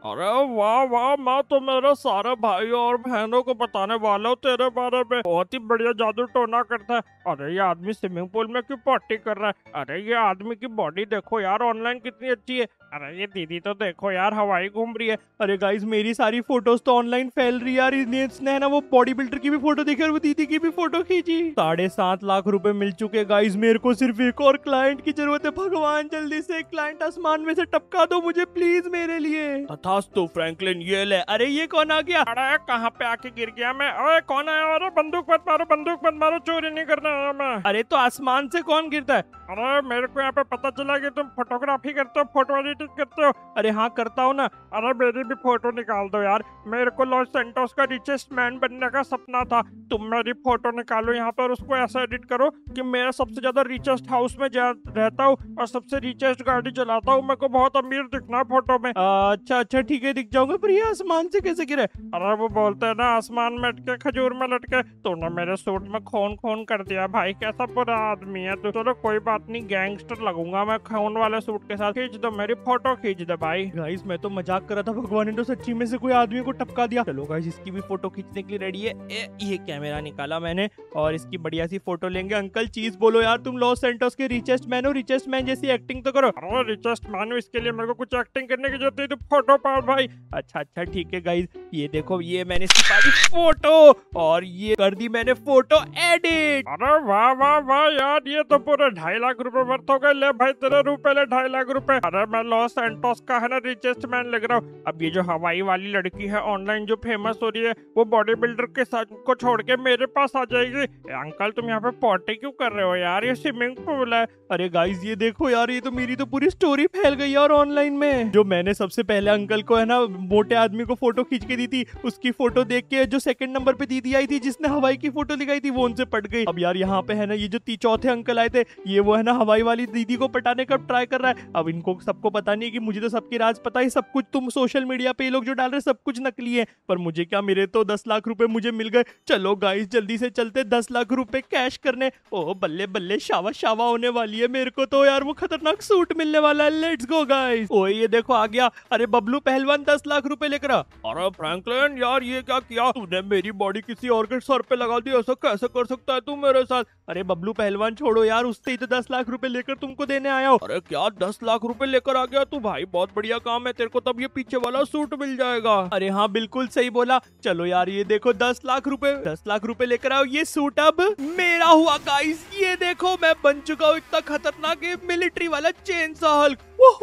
अरे वाह वाह, मैं तो मेरे सारे भाइयों और बहनों को बताने वाला हूँ तेरे बारे में। बहुत ही बढ़िया जादू टोना करता है। अरे ये आदमी स्विमिंग पूल में क्यों पार्टी कर रहा है? अरे ये आदमी की बॉडी देखो यार ऑनलाइन कितनी अच्छी है। अरे ये दीदी तो देखो यार हवाई घूम रही है। अरे गाइस मेरी सारी फोटोज तो ऑनलाइन फैल रही है यार। इसने है ना वो बॉडी बिल्डर की भी फोटो देखी और वो दीदी की भी फोटो खींची। 7.5 लाख रुपए मिल चुके गाइस। मेरे को सिर्फ एक और क्लाइंट की जरूरत है। भगवान जल्दी से एक क्लाइंट आसमान में से टपका दो मुझे प्लीज मेरे लिए। तथास्तु फ्रैंकलिन, ये ले। अरे ये कौन आ गया? अरे कहाँ पे आके गिर गया मैं? ओए कौन आया? अरे बंदूक मत मारो, बंदूक मत मारो, चोरी नहीं करना आया मैं। अरे तो आसमान से कौन गिरता है? अरे मेरे को यहाँ पे पता चला कि तुम फोटोग्राफी करते हो, फोटो एडिटिंग करते हो। अरे हाँ करता हूँ ना। अरे मेरी भी फोटो निकाल दो यार। मेरे को लॉस सैंटोस का रिचेस्ट मैन बनने का सपना था। तुम मेरी फोटो निकालो यहाँ पर, उसको ऐसा एडिट करो कि मैं सबसे ज्यादा रिचेस्ट हाउस में रहता हूँ और सबसे रिचेस्ट गाड़ी चलाता हूँ। मेरे को बहुत अमीर दिखना है फोटो में। अच्छा अच्छा ठीक है दिख जाऊंगा। पर ये आसमान से कैसे गिरे? अरे वो बोलते हैं ना आसमान में अटके खजूर में लटके। तूने मेरे सूट में खून खून कर दिया भाई, कैसा बुरा आदमी है तू। चलो कोई बात नहीं, गैंगस्टर लगूंगा मैं खून वाले सूट के साथ। खींच दो मेरी फोटो, खींच दो भाई। गाइस मैं तो मजाक कर रहा था, भगवान ने तो सच्ची में से कोई आदमी को टपका दिया। चलो गाइस इसकी भी फोटो खींचने के लिए रेडी है। ये कैमरा निकाला मैंने और इसकी बढ़िया सी फोटो लेंगे। अंकल चीज बोलो यार, तुम लॉस सैंटोस के रिचेस्ट मैन हो, रिचेस्ट मैन जैसी एक्टिंग तो करो। अरे रिचेस्ट मैन हूँ, इसके लिए मेरे को कुछ एक्टिंग करने की जरूरत है। तू फोटो पाओ भाई। अच्छा अच्छा ठीक है गाइस, ये देखो ये मैंने इसकी पाई फोटो और ये कर दी मैंने फोटो एडिट। अरे वाह वाह वाह यार, ये तो पूरे 2.5 लाख रुपए वर्थ हो गए। ले भाई तेरे रुपए ले, 2.5 लाख रुपए। अरे मैं लॉस सैंटोस का है ना रिचेस्ट मैन लग रहा हूँ। अब ये जो हवाई वाली लड़की है ऑनलाइन जो फेमस हो रही है, वो बॉडी बिल्डर के साथ को छोड़ के मेरे पास आ जाएगी। अंकल तुम यहाँ पे पार्टी क्यों कर रहे हो यार? ये स्विमिंग पूल है। अरे गाइस ये देखो यार, ये तो मेरी तो पूरी स्टोरी फैल गई यार ऑनलाइन में। जो मैंने सबसे पहले अंकल को है ना मोटे आदमी को फोटो खींच के दी थी, उसकी फोटो देख के जो सेकंड नंबर पे दीदी आई थी जिसने हवाई की फोटो दिखाई थी, वो उनसे पट गई। अब यार यहाँ पे है ना ये जो चौथे अंकल आए थे, ये वो है ना हवाई वाली दीदी को पटाने का ट्राई कर रहा है। अब इनको सबको पता नहीं कि मुझे तो सबकी राज पता है। सब कुछ तुम सोशल मीडिया पे ये लोग जो डाल रहे सब कुछ नकली है, पर मुझे क्या, मेरे तो 10 लाख रुपए मुझे मिल गए। चलो गाइस जल्दी से चलते 10 लाख रुपए कैश करने। ओ बल्ले बल्ले, शावा शावा होने वाली है मेरे को तो यार। वो खतरनाक सूट मिलने वाला है। Let's go guys. ओ ये देखो आ गया। अरे बबलू पहलवान 10 लाख रुपए लेकर आ। अरे फ्रैंकलिन यार, ये क्या किया तूने? मेरी बॉडी किसी और के सर पे लगा दी, ऐसा कैसे कर सकता है तू मेरे साथ? अरे बबलू पहलवान छोड़ो यार, उससे ही तो 10 लाख रुपए लेकर तुमको देने आया हूँ। अरे क्या 10 लाख रुपए लेकर आ गया तू? भाई बहुत बढ़िया काम है तेरे को, तब ये पीछे वाला सूट मिल जाएगा। अरे हाँ बिल्कुल सही बोला। चलो यार ये देखो 10 लाख रुपए, 10 लाख रुपए लेकर आओ। ये सूट अब मेरा हुआ गाइस। ये देखो मैं बन चुका हूँ इतना खतरनाक मिलिट्री वाला चेनसॉ हल्क।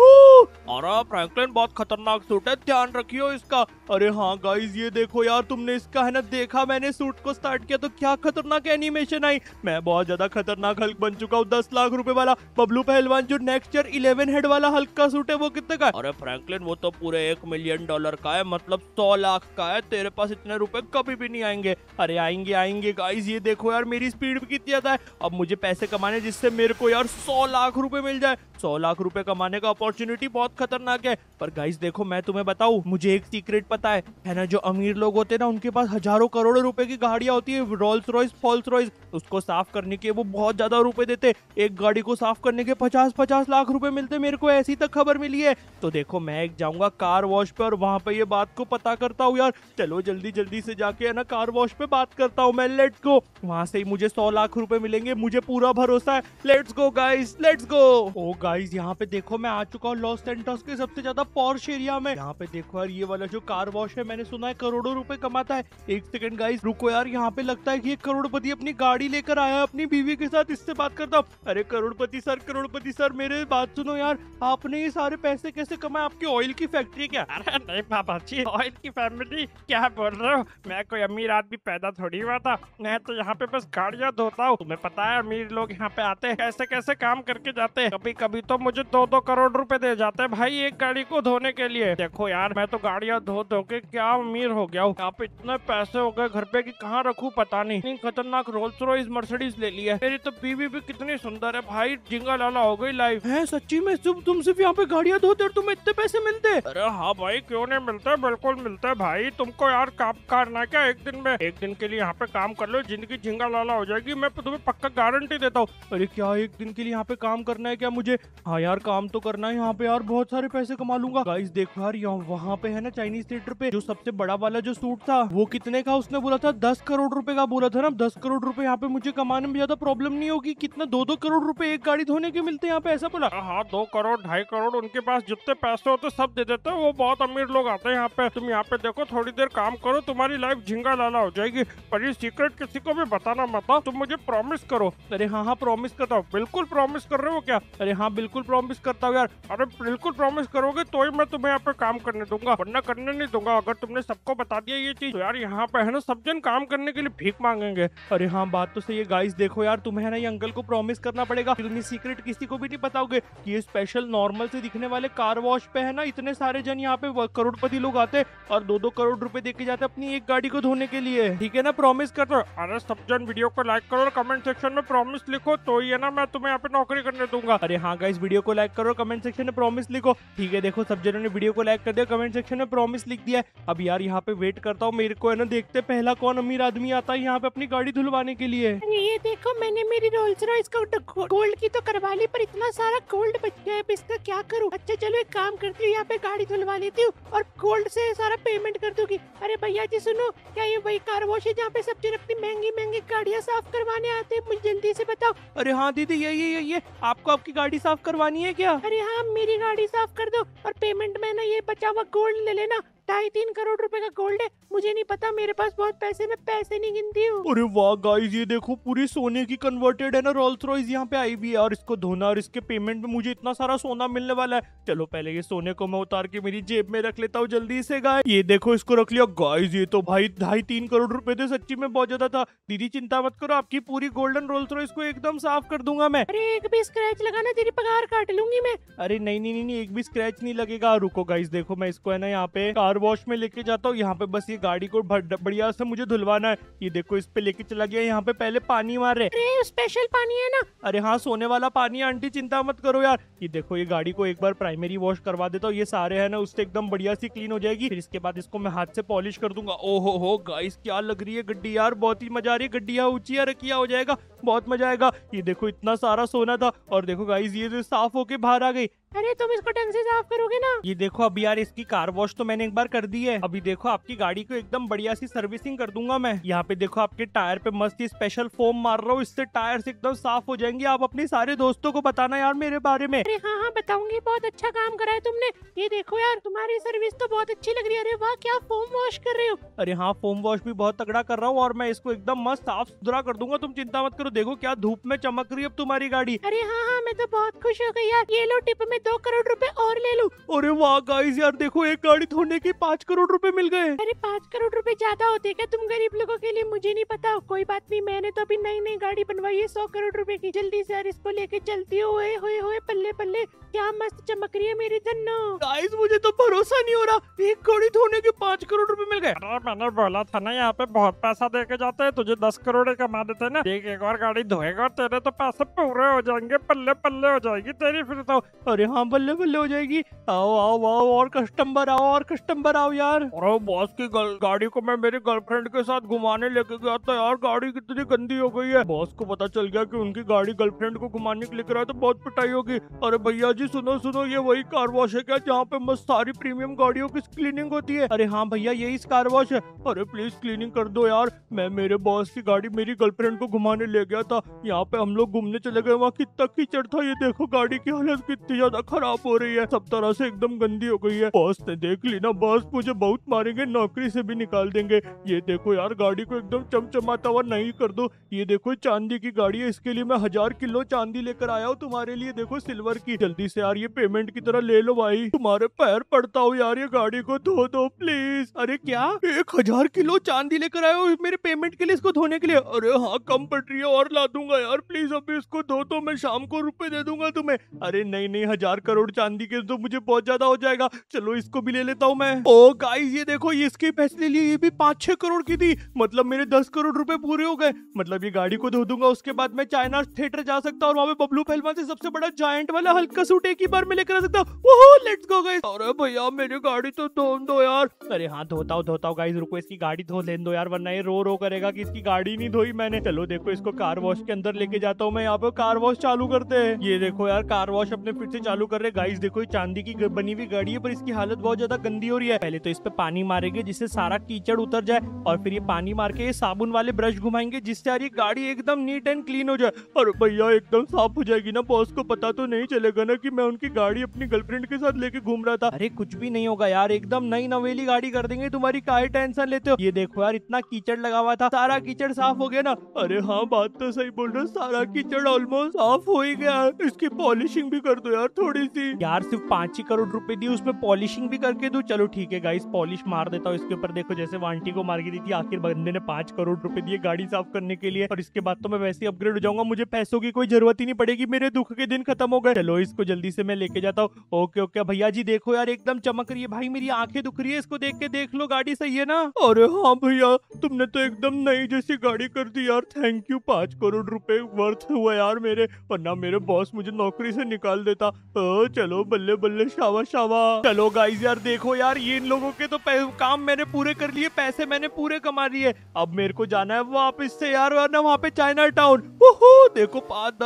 अरे फ्रैंकलिन बहुत खतरनाक सूट है, ध्यान रखियो इसका। अरे हाँ गाइस ये देखो यार, तुमने इसका है ना देखा, मैंने सूट को स्टार्ट किया तो क्या खतरनाक एनिमेशन आई। मैं बहुत ज्यादा खतरनाक हल्क बन चुका हूँ। 10 लाख रुपए वाला। बबलू पहलवान जो नेक्स्ट ईयर 11 हेड वाला हल्क का सूट है वो कितने का है? अरे फ्रैंकलिन वो तो पूरे $1 मिलियन का है, मतलब 100 लाख का है। तेरे पास इतने रुपए कभी भी नहीं आएंगे। अरे आएंगे आएंगे गाइस। ये देखो यार मेरी स्पीड भी कितनी ज्यादा है। अब मुझे पैसे कमाने जिससे मेरे को यार 100 लाख रुपए मिल जाए। 100 लाख रुपए कमाने का अपॉर्चुनिटी बहुत खतरनाक है। पर गाइस देखो मैं तुम्हें बताऊं, मुझे एक सीक्रेट पता है ना, जो अमीर लोग होते हैं ना उनके पास हजारों करोड़ों रुपए की गाड़ियां होती है, रोल्स रॉयस, फॉल्स रॉयस। उसको साफ करने के वो बहुत ज्यादा रुपए देते। एक गाड़ी को साफ करने के 50-50 लाख रुपए मिलते। मेरे को ऐसी तक खबर मिली है। तो देखो मैं एक जाऊंगा कार वॉश पे और वहां पे ये बात को पता करता हूँ यार। चलो जल्दी जल्दी से जाके है ना कार वॉश पे बात करता हूँ मैं। Let's go. वहां से ही मुझे 100 लाख रुपए मिलेंगे, मुझे पूरा भरोसा है। Let's go guys, let's go. Oh guys यहाँ पे देखो मैं आ चुका हूँ लॉस सैंटोस के सबसे ज्यादा पॉर्श एरिया में। यहाँ पे देखो यार ये वाला जो कार वॉश है, मैंने सुना है करोड़ों रुपए कमाता है। एक सेकंड गाइस रुको यार, यहाँ पे लगता है कि एक करोड़पति अपनी गाड़ी लेकर आया है अपनी बीवी के साथ। इससे बात करता हूँ। अरे करोड़पति सर मेरे बात सुनो यार, आपने ये सारे पैसे कैसे कमाए? आपकी ऑयल की फैक्ट्री क्या? अरे नहीं पापा जी, ऑयल की फैमिली क्या बोल रहे हो? मैं कोई अमीर आदमी पैदा थोड़ी हुआ था। मैं तो यहाँ पे बस गाड़ियाँ धोता हूँ। तुम्हें पता है अमीर लोग यहाँ पे आते हैं कैसे कैसे काम करके जाते हैं। कभी कभी तो मुझे 2-2 करोड़ रुपए दे जाते हैं भाई एक गाड़ी को धोने के लिए। देखो यार मैं तो गाड़ियाँ धो धो के क्या अमीर हो गया हूँ। यहाँ पे इतने पैसे हो गए घर पे कि कहाँ रखूँ पता नहीं। इतनी खतरनाक रोल्स रॉयस मर्सिडीज ले ली है। मेरी तो बीवी भी कितनी सुंदर है भाई, जिंगा लाला हो गई लाइफ। है सच्ची में? तुम सिर्फ यहाँ पे गाड़ियाँ धोते और तुम्हें इतने पैसे मिलते? अरे हाँ भाई, क्यों नहीं मिलते? बिल्कुल मिलते हैं भाई। तुमको यार काम करना क्या एक दिन में? एक दिन के लिए यहाँ पे काम कर लो, जिंदगी झिंगा लाला हो जाएगी। मैं तुम्हें पक्का गारंटी देता हूँ। अरे क्या एक दिन के लिए यहाँ पे काम करना है क्या मुझे? हाँ यार काम तो करना है यहाँ पे यार, बहुत सारे पैसे कमा लूंगा। गाइस देखो यार, यहाँ वहाँ पे है ना चाइनीज थिएटर पे जो सबसे बड़ा वाला जो सूट था वो कितने का उसने बोला था, 10 करोड़ रुपए का बोला था ना। 10 करोड़ रुपए यहाँ पे मुझे कमाने में ज्यादा प्रॉब्लम नहीं होगी। कितना 2-2 करोड़ रुपए एक गाड़ी धोने के मिलते हैं यहाँ पे, ऐसा बोला। हाँ 2 करोड़ 2.5 करोड़ उनके पास जितने पैसे होते सब दे देते हैं, वो बहुत अमीर लोग आते हैं यहाँ पे। तुम यहाँ पे देखो, थोड़ी देर काम करो, तुम्हारी लाइफ झिंगा लाला हो जाएगी। पर ये सीक्रेट किसी को भी बताना मत, तुम मुझे प्रॉमिस करो। अरे हाँ हाँ प्रॉमिस करता हूँ। बिल्कुल प्रॉमिस कर रहे हो क्या? अरे हाँ बिल्कुल प्रॉमिस करता हूँ यार। अरे बिल्कुल प्रॉमिस करोगे तो ही मैं तुम्हें यहाँ पे काम करने दूंगा, वरना करने नहीं दूंगा। अगर तुमने सबको बता दिया ये चीज तो यार यहाँ पे है ना सब जन काम करने के लिए भीख मांगेंगे। अरे हाँ बात तो सही है। गाइस देखो यार, तुम्हें है ना ये अंकल को प्रॉमिस करना पड़ेगा। तुम ये सीक्रेट किसी को भी नहीं बताओगे कि ये स्पेशल नॉर्मल से दिखने वाले कार वॉश पे है ना इतने सारे जन यहाँ पे करोड़पति लोग आते हैं और 2-2 करोड़ रुपए देके जाते अपनी एक गाड़ी को धोने के लिए। ठीक है ना, प्रॉमिस कर दो। अरे सब जन वीडियो को लाइक करो और कमेंट सेक्शन में प्रॉमिस लिखो, तो ये ना मैं तुम्हें यहाँ पे नौकरी करने दूंगा। अरे हाँ गाइस, वीडियो को लाइक करो, कमेंट सेक्शन में प्रॉमिस लिखो। ठीक है, देखो सब जनों ने वीडियो को लाइक कर दिया, कमेंट सेक्शन में प्रॉमिस लिख दिया है। अब यार यहाँ पे वेट करता हूँ, मेरे को है ना देखते पहला कौन अमीर आदमी आता है यहाँ पे अपनी गाड़ी धुलवाने के लिए। अरे ये देखो, मैंने मेरी रोल्स रॉयस को गोल्ड की तो करवा ली, पर इतना सारा गोल्ड बच गया है, अब इसका क्या करूँ? अच्छा चलो एक काम करती हूँ, यहाँ पे गाड़ी धुलवा लेती हूँ और गोल्ड से सारा पेमेंट कर दूंगी। अरे भैया जी सुनो, क्या ये वही कार वॉश है जहाँ पे सब जन अपनी महंगी महंगी गाड़ियाँ साफ करवाने आते हैं? मुझे जल्दी से बताओ। अरे हाँ दीदी, ये आपको आपकी गाड़ी साफ करवानी है क्या? अरे हाँ, मेरी गाड़ी साफ कर दो और पेमेंट में ना ये बचा हुआ गोल्ड ले लेना। 2.5-3 करोड़ रुपए का गोल्ड है, मुझे नहीं पता, मेरे पास बहुत पैसे, मैं पैसे नहीं गिनती हूँ। अरे वाह गाइस, ये देखो पूरी सोने की कन्वर्टेड है ना रोल्स रॉयस यहाँ पे आई भी है और इसको धोना और इसके पेमेंट में मुझे इतना सारा सोना मिलने वाला है। चलो पहले ये सोने को मैं उतार के मेरी जेब में रख लेता हूँ जल्दी से। गाइस ये देखो, इसको रख लिया। गाइस ये तो भाई 2.5-3 करोड़ रुपए थे, सच्ची में बहुत ज्यादा था। दीदी चिंता मत करो, आपकी पूरी गोल्डन रोल्स रॉयस को एकदम साफ कर दूंगा मैं। अरे एक भी स्क्रैच लगाना, तेरी पगार काट लूंगी मैं। अरे नहीं, एक भी स्क्रैच नहीं लगेगा। रुको गाइस, देखो मैं इसको है ना यहाँ पे कार वॉश में लेके जाता हूँ। यहाँ पे बस ये गाड़ी को बढ़िया से मुझे धुलवाना है। ये देखो इस पे लेके चला गया, यहाँ पे पहले पानी मार रहे। अरे स्पेशल पानी है ना? अरे हाँ सोने वाला पानी है आंटी, चिंता मत करो यार। ये देखो ये गाड़ी को एक बार प्राइमरी वॉश करवा देता हूँ, ये सारे है ना उससे एकदम बढ़िया सी क्लीन हो जाएगी। फिर इसके बाद इसको मैं हाथ से पॉलिश कर दूंगा। ओहो हो गाइस, क्या लग रही है गड्डी यार, बहुत ही मजा आ रही है। गड्डी यहाँ ऊंची रखिया हो जाएगा, बहुत मजा आएगा। ये देखो इतना सारा सोना था और देखो गाइस ये जो साफ होके बाहर आ गई। अरे तुम इसको ढंग से साफ करोगे ना? ये देखो अभी यार इसकी कार वॉश तो मैंने एक बार कर दी है। अभी देखो आपकी गाड़ी को एकदम बढ़िया सी सर्विसिंग कर दूंगा मैं। यहाँ पे देखो आपके टायर पे मस्त ही स्पेशल फोम मार रहा हूँ, इससे टायर से एकदम साफ हो जाएंगे। आप अपने सारे दोस्तों को बताना यार मेरे बारे में। अरे हाँ बताऊंगी, बहुत अच्छा काम करा है तुमने। ये देखो यार, तुम्हारी सर्विस तो बहुत अच्छी लग रही है। अरे वाह, क्या फोम वॉश कर रहे हो? अरे हाँ फोम वॉश भी बहुत तगड़ा कर रहा हूँ और मैं इसको एकदम मस्त साफ सुथरा कर दूंगा, तुम चिंता मत करो। देखो क्या धूप में चमक रही है अब तुम्हारी गाड़ी। अरे हाँ, मैं तो बहुत खुश हो गई यार। ये लो टिप में 2 करोड़ रुपए और ले लूं। अरे वाह गाइस, यार देखो एक गाड़ी धोने के 5 करोड़ रुपए मिल गए। अरे 5 करोड़ रुपए ज्यादा होते क्या तुम गरीब लोगों के लिए? मुझे नहीं पता, कोई बात नहीं। मैंने तो अभी नई गाड़ी बनवाई है 100 करोड़ रुपए की। जल्दी से यार इसको लेके चलती हूँ। होए पल्ले पल्ले, क्या मस्त चमक रही है मेरी धन्नो। गाइस मुझे तो भरोसा नहीं हो रहा, एक गाड़ी धोने के 5 करोड़ रुपए मिल गए। अरे मैंने बोला था ना यहाँ पे बहुत पैसा दे के जाते हैं, तुझे 10 करोड़ कमा देते ना। देख एक और गाड़ी धोएगा और तेरे तो पैसे पूरे हो जाएंगे, पल्ले पल्ले हो जाएगी तेरी फिर तो। अरे हाँ बल्ले बल्ले हो जाएगी। आओ आओ आओ और कस्टमर आओ, और कस्टमर आओ यार। अरे बॉस की गाड़ी को मैं मेरी गर्लफ्रेंड के साथ घुमाने लेके गया था यार, गाड़ी कितनी गंदी हो गई है। बॉस को पता चल गया कि उनकी गाड़ी गर्लफ्रेंड को घुमाने के लेकर आया तो बहुत पिटाई होगी। अरे भैया जी सुनो सुनो, ये वही कार वॉश है क्या जहाँ पे मस्त सारी प्रीमियम गाड़ियों की क्लीनिंग होती है? अरे हाँ भैया यही कार वॉश है। अरे प्लीज क्लीनिंग कर दो यार, मैं मेरे बॉस की गाड़ी मेरी गर्लफ्रेंड को घुमाने ले गया था। यहाँ पे हम लोग घूमने चले गए, वहाँ कितना कीचड़ था। ये देखो गाड़ी की हालत कितनी ज्यादा खराब हो रही है, सब तरह से एकदम गंदी हो गई है। बॉस ने देख ली ना, बॉस मुझे बहुत मारेंगे, नौकरी से भी निकाल देंगे। ये देखो यार गाड़ी को एकदम चमचमाता हुआ नहीं कर दो। ये देखो चांदी की गाड़ी है, इसके लिए मैं 1000 किलो चांदी लेकर आया हूँ तुम्हारे लिए। देखो सिल्वर की, जल्दी से यार ये पेमेंट की तरह ले लो भाई, तुम्हारे पैर पड़ता हूँ यार, ये गाड़ी को धो दो प्लीज। अरे क्या 1000 किलो चांदी लेकर आए हो मेरे पेमेंट के लिए, इसको धोने के लिए? अरे हाँ कम पड़ रही है और ला दूंगा यार, प्लीज अभी इसको धो तो मैं शाम को रुपए दे दूंगा तुम्हें। अरे नहीं 1000 करोड़ चांदी के तो मुझे बहुत ज्यादा हो जाएगा, चलो इसको भी ले लेता हूँ मैं। ओ गाइस ये देखो, ये इसके फैसले लिए ये भी 5-6 करोड़ की थी, मतलब मेरे 10 करोड़ रुपए पूरे हो गए। मतलब ये गाड़ी को धो दूंगा, उसके बाद मैं चाइना थिएटर जा सकता हूँ और वहाँ पे बबलू पहलवान से सबसे बड़ा जायंट वाला हल्का सूट एक ही बार में लेकर आ सकता हूँ। Let's go guys. अरे भैया मेरी गाड़ी तो धो दो यार। अरे हाँ धोता हूँ गाइस, रुको इसकी गाड़ी धो लेने दो यार, वरना ये रो करेगा कि इसकी गाड़ी नहीं धोई मैंने। चलो देखो इसको कार वॉश के अंदर लेके जाता हूँ मैं, यहाँ पे कार वॉश चालू करते हैं। ये देखो यार कार वॉश अपने फिर से चालू कर रहे। गाइस देखो ये चांदी की बनी हुई गाड़ी है पर इसकी हालत बहुत ज्यादा गंदी हो रही है। पहले तो इस पे पानी मारेंगे जिससे सारा कीचड़ उतर जाए और फिर ये पानी मार के ये साबुन वाले ब्रश घुमाएंगे जिससे यार ये गाड़ी एकदम नीट एंड क्लीन हो जाए। और भैया एकदम साफ हो जाएगी ना, बॉस को पता तो नहीं चलेगा ना कि मैं उनकी गाड़ी अपनी गर्लफ्रेंड के साथ लेके घूम रहा था। अरे कुछ भी नहीं होगा यार, एकदम नई नवेली गाड़ी कर देंगे, तुम्हारी काहे टेंशन लेते हो। ये देखो यार इतना कीचड़ लगा हुआ था, सारा कीचड़ साफ हो गया ना। अरे हाँ बात तो सही बोल रहे हो, सारा कीचड़ ऑलमोस्ट साफ हो ही गया। इसकी पॉलिशिंग भी कर दो यार थोड़ी सी। यार सिर्फ 5 ही करोड़ रुपए दी, उसमें पॉलिशिंग भी करके दूं? चलो ठीक है गाइस, पॉलिश मार देता हूँ इसके ऊपर। देखो जैसे वांटी को मार के दी थी, आखिर बंदे ने 5 करोड़ रुपए दिए गाड़ी साफ करने के लिए। और इसके बाद तो मैं वैसे ही अपग्रेड हो जाऊंगा, मुझे पैसों की कोई जरूरत ही नहीं पड़ेगी, मेरे दुख के दिन खत्म हो गए। चलो इसको जल्दी से मैं लेके जाता हूँ। ओके ओके भैया जी देखो यार एकदम चमक रही है। भाई मेरी आंखें दुख रही है, इसको देख के देख लो, गाड़ी सही है ना? अरे हाँ भैया तुमने तो एकदम नई जैसी गाड़ी कर दी यार, थैंक यू। 5 करोड़ रुपए वर्थ हुआ यार मेरे, वरना मेरे बॉस मुझे नौकरी से निकाल देता। चलो बल्ले बल्ले शावा शावा। चलो गाइस यार देखो यार ये इन लोगों के तो काम मैंने पूरे कर लिए, पैसे मैंने पूरे कमा लिए। अब मेरे को जाना है वापस से यार, वरना वहाँ पे चाइना टाउन। देखो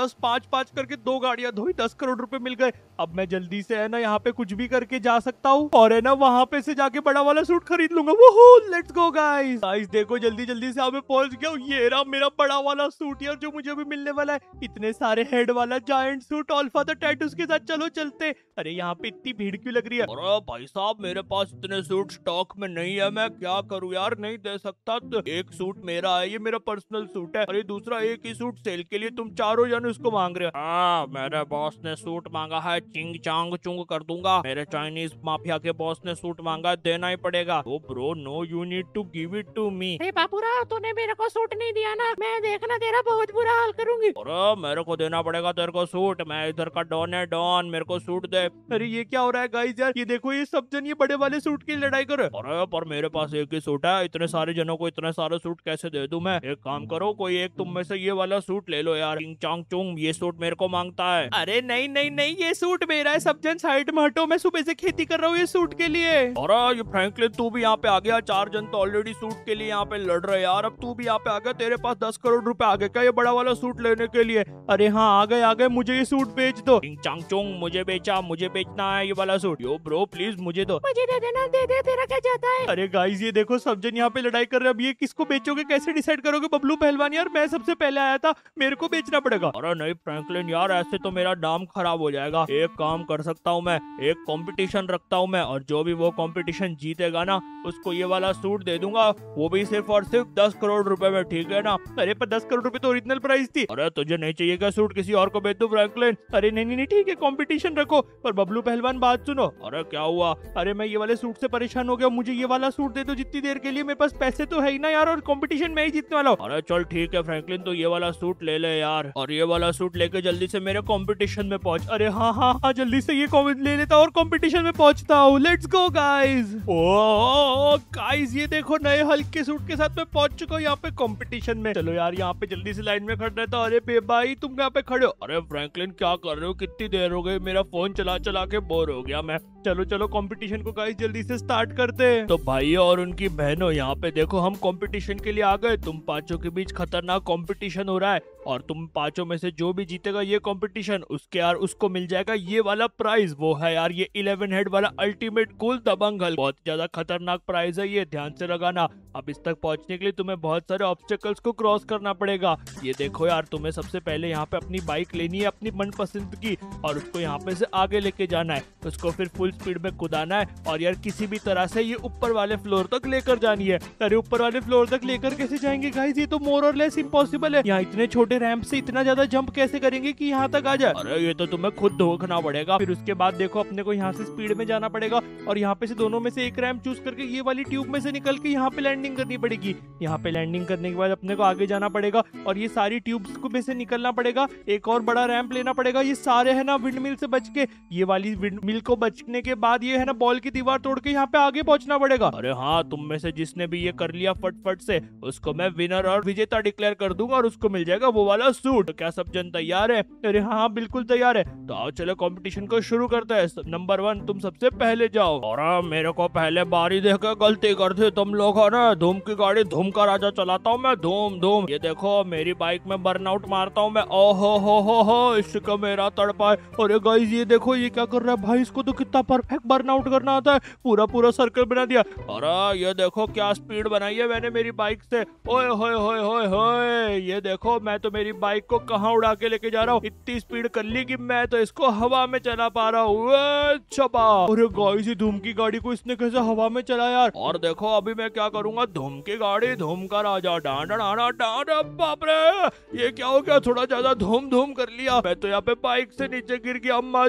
5 करके 2 गाड़ियां धोई, 10 करोड़ रुपए मिल गए। अब मैं जल्दी से है ना यहाँ पे कुछ भी करके जा सकता हूँ और है ना वहाँ पे से जाके बड़ा वाला सूट खरीद लूंगा। Let's go guys. गाइस देखो जल्दी जल्दी से मैं पहुंच गया हूँ। ये रहा मेरा बड़ा वाला सूट यार, जो मुझे अभी मिलने वाला है। इतने सारे हेड वाला giant suit alpha the tattoos के साथ। चलो चलते। अरे यहाँ पे इतनी भीड़ क्यों लग रही है? अरे भाई साहब मेरे पास इतने सूट स्टॉक में नहीं है, मैं क्या करूँ यार, नहीं दे सकता। तो एक सूट मेरा है, ये मेरा पर्सनल सूट है, और ये दूसरा एक ही सूट सेल के लिए तुम चारों जन उसको मांग रहे हो। हाँ मेरे बॉस ने सूट मांगा है, चिंग चांग चुंग कर दूंगा। मेरे चाइनीज माफिया के बॉस ने सूट मांगा, देना ही पड़ेगा। Oh bro no, you need to give it to me. अरे बाबूराव तूने मेरे को सूट नहीं दिया ना, मैं देखना तेरा बहुत बुरा हाल करूंगी। अरे मेरे को देना पड़ेगा तेरे को सूट, मैं इधर का डॉन है डॉन, मेरे को सूट दे। अरे ये क्या हो रहा है गाइस यार, ये देखो ये सब जन ये बड़े वाले सूट की लड़ाई कर रहे हैं। अरे पर मेरे पास एक ही सूट है, इतने सारे जनों को इतने सारे सूट कैसे दे दूं मैं? एक काम करो, कोई एक तुम में से ये वाला सूट ले लो यार। चिंग चांग चुंग ये सूट मेरे को मांगता है। अरे नहीं नहीं नहीं, ये सूट मेरा है। सब जन साइड में हटो, मैं सुबह से खेती कर रहा हूँ ये सूट के लिए। अरे ये फ्रैंकलिन तू भी यहाँ पे आ गया, 4 जन तो ऑलरेडी सूट के लिए यहाँ पे लड़ रहे यार, अब तू भी यहाँ पे आ गया। तेरे पास 10 करोड़ रुपए आ गए क्या ये बड़ा वाला सूट लेने के लिए? अरे हाँ आ गए, मुझे ये सूट बेच दो। चिंग चांग चुंग मुझे बेचा, मुझे बेचना है ये वाला सूट। यो ब्रो प्लीज मुझे दो। मुझे दे देना, दे दे, तेरा क्या जाता है? अरे गाइस ये देखो सब जन यहाँ पे लड़ाई कर रहे हैं। अब ये किसको बेचोगे, कैसे डिसाइड करोगे? बबलू पहलवान यार, मैं सबसे पहले आया था, मेरे को बेचना पड़ेगा। अरे नहीं फ्रैंकलिन यार, ऐसे तो मेरा नाम खराब हो जाएगा। एक काम कर सकता हूँ मैं, एक कंपटीशन रखता हूँ मैं, और जो भी वो कंपटीशन जीतेगा ना उसको ये वाला सूट दे दूंगा, वो भी सिर्फ और सिर्फ 10 करोड़ रुपए में, ठीक है ना? अरे पर 10 करोड़ रुपए तो ओरिजिनल प्राइस थी। अरे तुझे नहीं चाहिए क्या सूट, किसी और को बेच दो फ्रैंकलिन? अरे नहीं नहीं ठीक है, कंपटीशन रखो। पर बबलू पहलवान बात सुनो। अरे क्या हुआ? अरे मैं ये वाले सूट से परेशान हो गया, मुझे ये वाला सूट दे दो जितनी देर के लिए, मेरे पास पैसे तो है ही ना यार, और कंपटीशन में ही जीतने वाला हूँ। अरे चल ठीक है फ्रैंकलिन, तो ये वाला सूट ले ले यार, और ये वाला सूट लेके जल्दी से मेरे कंपटीशन में पहुंच। अरे हाँ जल्दी से ये ले लेता और कंपटीशन में पहुंचता हूँ। Let's go guys. Oh guys ये देखो नए हल्के सूट के साथ मैं पहुंच चुका हूँ यहाँ पे कंपटीशन में। चलो यार यहाँ पे जल्दी से लाइन में खड़ रहता हूँ। अरे बे भाई तुम यहाँ पे खड़े हो? अरे फ्रैंकलिन क्या कर रहे हो, कितनी देर हो गई, मेरा फोन चला चला के बोर हो गया मैं। चलो चलो कंपटीशन को गाइस जल्दी से स्टार्ट करते हैं। तो भाइयों और उनकी बहनों यहाँ पे देखो, हम कंपटीशन के लिए आ गए। तुम पांचों के बीच खतरनाक कंपटीशन हो रहा है, और तुम पांचों में से जो भी जीतेगा ये कंपटीशन, उसके यार उसको मिल जाएगा ये वाला प्राइज। वो है यार ये 11 हेड वाला अल्टीमेट कूल दबंग हल्क। बहुत ज्यादा खतरनाक प्राइज है ये, ध्यान से लगाना। अब इस तक पहुंचने के लिए तुम्हें बहुत सारे ऑब्स्टेकल्स को क्रॉस करना पड़ेगा। ये देखो यार, तुम्हें सबसे पहले यहाँ पे अपनी बाइक लेनी है अपनी मनपसंद की, और उसको यहाँ पे से आगे लेके जाना है। उसको फिर फुल स्पीड में कुदाना है, और यार किसी भी तरह से ये ऊपर वाले फ्लोर तक लेकर जानी है। अरे ऊपर वाले फ्लोर तक लेकर कैसे जाएंगे गाइस, ये तो मोर और लेस इम्पॉसिबल है। यहाँ इतने छोटे रैंप से इतना ज्यादा जंप कैसे करेंगे कि यहाँ तक आ जाए? अरे ये तो तुम्हें खुद धोखना पड़ेगा। फिर उसके बाद देखो अपने को यहाँ से स्पीड में जाना पड़ेगा, और यहाँ पे से दोनों में से एक रैंप चूज करके ये वाली ट्यूब में से निकल के यहाँ पे लैंडिंग करनी पड़ेगी। यहाँ पे लैंडिंग करने के बाद अपने को आगे जाना पड़ेगा, और ये सारी ट्यूब्स को में से निकलना पड़ेगा। एक और बड़ा रैंप लेना पड़ेगा। ये सारे है ना विंड मिल से बच के, ये वाली विंड मिल को बचने के बाद ये है ना बॉल की दीवार तोड़ के यहाँ पे आगे पहुंचना पड़ेगा। अरे हाँ, तुम में से जिसने भी ये कर लिया फटफट से, उसको मैं विनर और विजेता डिक्लेयर कर दूंगा, और उसको मिल जाएगा वो वाला सूट। तो क्या सब जन तैयार है? अरे हाँ बिल्कुल तैयार है। तो आओ चलो कंपटीशन को शुरू करते हैं। नंबर 1 तुम सबसे पहले जाओ। और मेरे को पहले बारी देकर गलती करते तुम लोग है ना। धूम की गाड़ी धूम का राजा चलाता हूँ मैं, धूम धूम। ये देखो मेरी बाइक में बर्नआउट मारता हूँ मैं। ओहो हो इसका मेरा तड़पा है। अरे गाइस ये देखो ये क्या कर रहा है भाई, इसको तो कितना परफेक्ट बर्नआउट करना आता है, पूरा पूरा सर्कल बना दिया। अरे ये देखो क्या स्पीड बनाई है मैंने मेरी बाइक से। ओए होए होए होए होए, ये देखो मैं तो मेरी बाइक को कहाँ उड़ा के लेके जा रहा हूँ। इतनी स्पीड कर ली कि मैं तो इसको हवा में चला पा रहा हूँ। अरे गाइस ये धूम की गाड़ी को इसने कैसे हवा में चला यार। और देखो अभी मैं क्या करूंगा, धूम की गाड़ी धूम का राजा। डांडा डांडा डांडा, बाप रे ये क्या हो गया, थोड़ा ज्यादा धूम धूम कर लिया। मैं तो यहाँ पे बाइक से नीचे गिर गया। अम्मा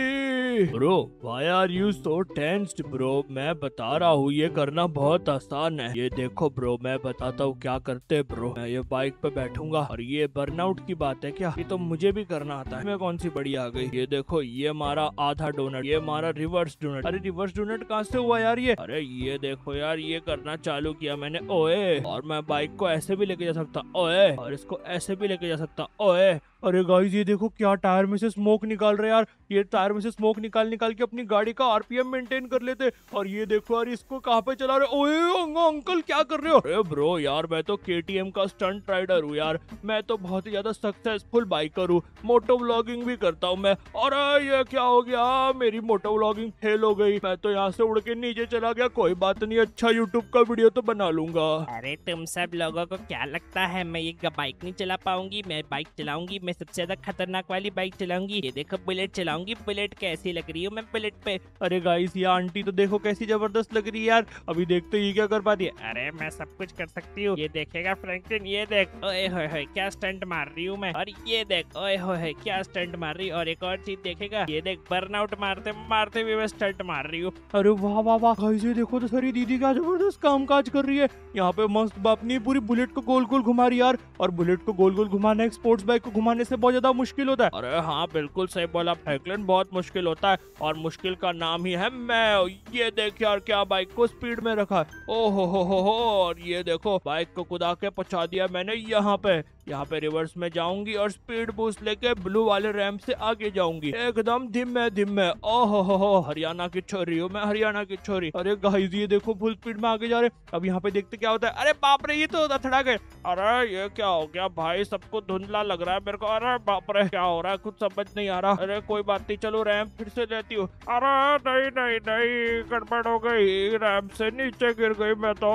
जी। Bro why are you so tensed bro, मैं बता रहा हूँ ये करना बहुत आसान है। ये देखो ब्रो मैं बताता हूँ क्या करते हैं ब्रो। मैं ये बाइक पे बैठूंगा और ये बर्नआउट की बात है क्या, ये तो मुझे भी करना आता है। मैं कौन सी बड़ी आ गई। ये देखो ये मारा आधा डोनट, ये मारा रिवर्स डोनट। अरे रिवर्स डोनट कहाँ से हुआ यार ये। अरे ये देखो यार ये करना चालू किया मैंने। ओए और मैं बाइक को ऐसे भी लेके जा सकता, ओए और इसको ऐसे भी लेके जा सकता, ओए। अरे गाइस ये देखो क्या टायर में से स्मोक निकाल रहे यार। ये टायर में से स्मोक निकाल के अपनी गाड़ी का आरपीएम मेंटेन कर लेते। और ये देखो यार इसको कहाँ पे चला रहे। ओए अंकल क्या कर रहे हो। अरे ब्रो यार मैं तो केटीएम का स्टंट राइडर हूँ यार, मैं तो बहुत ही ज्यादा सक्सेसफुल बाइकर हूँ, मोटो व्लॉगिंग भी करता हूँ मैं। और ये क्या हो गया, मेरी मोटो व्लॉगिंग फेल हो गई। मैं तो यहाँ से उड़ के नीचे चला गया। कोई बात नहीं, अच्छा यूट्यूब का वीडियो तो बना लूंगा। अरे तुम सब लोगों को क्या लगता है मैं ये बाइक नहीं चला पाऊंगी। मैं बाइक चलाऊंगी, मैं सबसे ज्यादा खतरनाक वाली बाइक चलाऊंगी। ये देखो बुलेट चलाऊंगी। बुलेट कैसी लग रही हूँ मैं बुलेट पे। अरे गाइस ये आंटी तो देखो कैसी जबरदस्त लग रही है यार। अभी देखते ये क्या कर पाती है। अरे मैं सब कुछ कर सकती हूँ। ये देखेगा फ्रैंकलिन, ये देख। ओए होए होए क्या स्टंट मार रही हूँ मैं। और ये देख ओए होए होए क्या स्टंट मार रही। और एक और चीज देखेगा, ये देख बर्नआउट मारते मारते भी मैं स्टंट मार रही हूँ। अरे वाह वाह वाह गाइस ये देखो तो सारी दीदी क्या जबरदस्त काम काज कर रही है। यहाँ पे मस्त अपनी पूरी बुलेट को गोल गोल घुमा रही यार। और बुलेट को गोल गोल घुमाना एक स्पोर्ट्स बाइक को घुमाने से बहुत ज्यादा मुश्किल होता है। अरे हाँ बिल्कुल सही बोला फ्रैंकलिन, बहुत मुश्किल होता है और मुश्किल का नाम ही है मैं। ये देख यार क्या बाइक को स्पीड में रखा है। ओहो हो। और ये देखो बाइक को कुदा के पहुंचा दिया मैंने यहाँ पे रिवर्स में जाऊंगी और स्पीड बूस्ट लेके ब्लू वाले रैंप से आगे जाऊंगी एकदम धीमे धीमे। ओहो हो हरियाणा की छोरी हूँ मैं, हरियाणा की छोरी। अरे गाइस ये देखो फुल स्पीड में आगे जा रहे। अब यहाँ पे देखते क्या होता है। अरे बाप रे ये तो अथड़ा गए। अरे ये क्या हो गया भाई, सबको धुंधला लग रहा है मेरे को। अरे बाप रे क्या हो रहा है, कुछ समझ नहीं आ रहा। अरे कोई बात नहीं, चलो रैंप फिर से लेती हूँ। अरे नहीं नहीं नहीं गड़बड़ हो गई, रैंप से नीचे गिर गई मैं तो।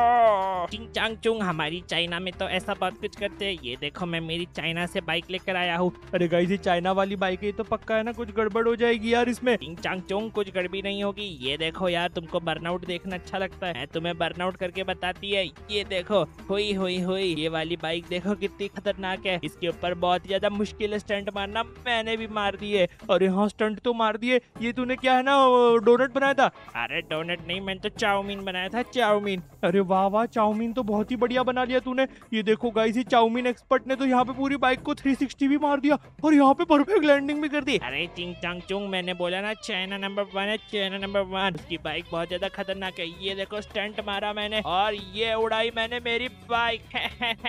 चिंग चांग चुंग, हमारी चाइना में तो ऐसा बहुत कुछ करते हैं। ये देखो मैं मेरी चाइना से बाइक लेकर आया हूँ। अरे गाइस ये चाइना वाली बाइक है, तो पक्का है ना कुछ गड़बड़ हो जाएगी यार इसमें। चिंग चांग चुंग कुछ गड़बड़ी नहीं होगी। ये देखो यार तुमको बर्नआउट देखना अच्छा लगता है, तुम्हें बर्नआउट करके बताती है। ये देखो हुई हुई हुई, ये वाली बाइक देखो कितनी खतरनाक है। इसके ऊपर बहुत ज्यादा मुश्किल स्टंट मारना मैंने भी मार दिए। अरे हाँ स्टंट तो मार दिए। ये तूने क्या है ना डोनट बनाया था। अरे डोनट नहीं, मैंने तो चाउमीन बनाया था, चाउमीन। अरे वाह वाह चाउमीन तो बहुत ही बढ़िया बना लिया तूने। ये देखो गाइस ये चाउमीन एक्सपर्ट ने तो यहाँ पे पूरी बाइक को 360 भी मार दिया और यहाँ पे परफेक्ट लैंडिंग भी कर दी। अरे चिंग चांग चुंग, मैंने बोला ना चाइना नंबर 1 है, चाइना नंबर 1। उसकी बाइक बहुत ज्यादा खतरनाक है। ये देखो स्टंट मारा मैंने और ये उड़ाई मैंने मेरी बाइक।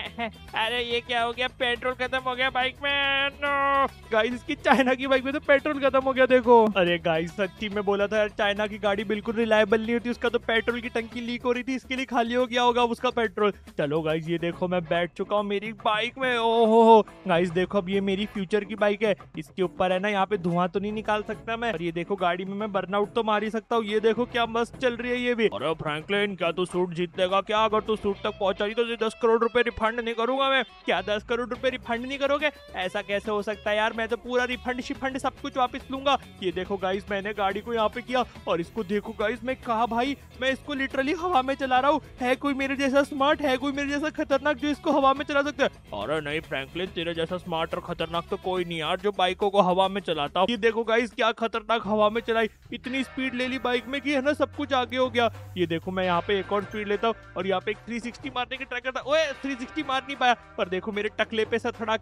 अरे ये क्या हो गया, पेट्रोल खत्म हो गया बाइक में। नो गाइस इसकी चाइना की बाइक में तो पेट्रोल खत्म हो गया देखो। अरे गाइस सच्ची में बोला था यार, चाइना की गाड़ी बिल्कुल रिलायबल नहीं होती। उसका तो पेट्रोल की टंकी लीक हो रही थी, इसके लिए खाली हो गया होगा उसका पेट्रोल। चलो गाइस ये देखो मैं बैठ चुका हूँ मेरी बाइक में। ओहो गाइस देखो अब ये मेरी फ्यूचर की बाइक है। इसके ऊपर है ना यहाँ पे धुआं तो नहीं निकाल सकता मैं। और ये देखो गाड़ी में मैं बर्नआउट तो मार ही सकता हूँ। ये देखो क्या मस्त चल रही है ये भी। अरे फ्रैंकलिन क्या तू सूट जीत लेगा क्या? अगर तू सूट तक पहुंचा रही तो 10 करोड़ रुपए रिफंड नहीं करूंगा मैं। क्या 10 करोड़ रुपए रिफंड नहीं करोगे? ऐसा कैसे हो सकता है यार, मैं तो पूरा रिफंड शिफंड सब कुछ वापस लूंगा। ये देखो गाइस मैंने गाड़ी को यहाँ पे किया और इसको देखो गाइस मैं कहा भाई मैं इसको लिटरली हवा में चला रहा हूँ। है कोई मेरे जैसा स्मार्ट, है कोई मेरे जैसा खतरनाक जो इसको हवा में चला सकता है? अरे नहीं फ्रैंकलिन तेरे जैसा स्मार्ट और खतरनाक तो कोई नहीं यार जो बाइकों को हवा में चलाता। ये देखो गाइस क्या खतरनाक हवा में चलाई, इतनी स्पीड ले ली बाइक में कि है ना सब कुछ आगे हो गया। ये देखो मैं यहाँ पे एक और स्पीड लेता हूँ और यहाँ पे एक 360 मारने की ट्राई करता। ओए 360 मार नहीं पाया, पर देखो मेरे टकले पे सा थड़ा के ना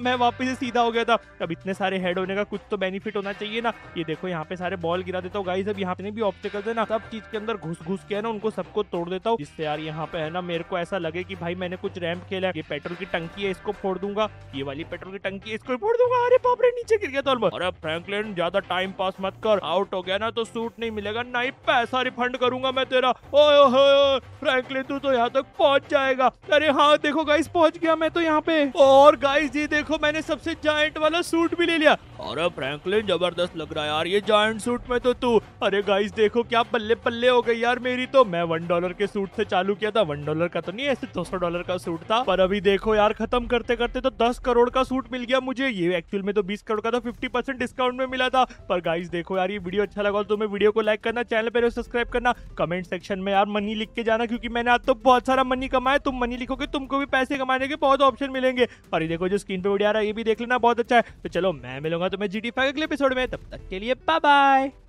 मैं वापस से सीधा हो गया था। अब इतने सारे हेड होने का कुछ तो बेनिफिट होना चाहिए ना। ये देखो यहाँ पे सारे बॉल गिरा देता हूँ गाइस। अब यहाँ पे भी ऑब्स्टेकल्स है ना, सब चीज के अंदर घुस के है ना उनको सबको तोड़ देता हूँ, जिससे यार यहाँ पे है ना मेरे को ऐसा लगे कि भाई मैंने कुछ रैंप खेला है। ये पेट्रोल की टंकी है, इसको फोड़ दूंगा। ये वाली पेट्रोल की टंकी है, इसको फोड़ दूंगा। अरे बाप रे, नीचे गिर गया तो ऑलमोस्ट। अरे फ्रैंकलिन ज्यादा टाइम पास मत कर, आउट हो गया ना तो सूट नहीं मिलेगा, नहीं पैसा रिफंड करूंगा मैं तेरा। ओए फ्रैंकलिन तू तो यहाँ तक पहुंच जाएगा। अरे हाँ देखो गाइस पहुंच गया मैं तो यहाँ पे। और गाइस ये देखो मैंने सबसे जायंट वाला सूट भी ले लिया। अरे फ्रैंकलिन जबरदस्त लग रहा है यार ये जायंट सूट में तो तू। अरे गाइस देखो क्या बल्ले पल्ले हो गई यार मेरी तो। मैं $1 के सूट से चालू किया था, $1 का तो नहीं, ऐसे $200 का सूट था। पर अभी देखो यार खत्म करते करते तो 10 करोड़ का सूट मिल गया मुझे। ये एक्चुअल में तो 20 करोड़ का था, 50% डिस्काउंट में मिला था। पर गाइस देखो यार ये वीडियो अच्छा लगा तो तुम्हें वीडियो को लाइक करना, चैनल पे सब्सक्राइब करना, कमेंट सेक्शन में यार मनी लिख के जाना, क्योंकि मैंने आज तो बहुत सारा मनी कमाया। तुम मनी लिखोगे तुमको भी पैसे कमाने के बहुत ऑप्शन मिलेंगे। और ये देखो जो स्क्रीन पे वीडियो आ रहा है ये भी देख लेना, बहुत अच्छा है। तो चलो मैं मिलूंगा तुम्हें GTA 5 अगले एपिसोड में, तब तक के लिए बाय बाय।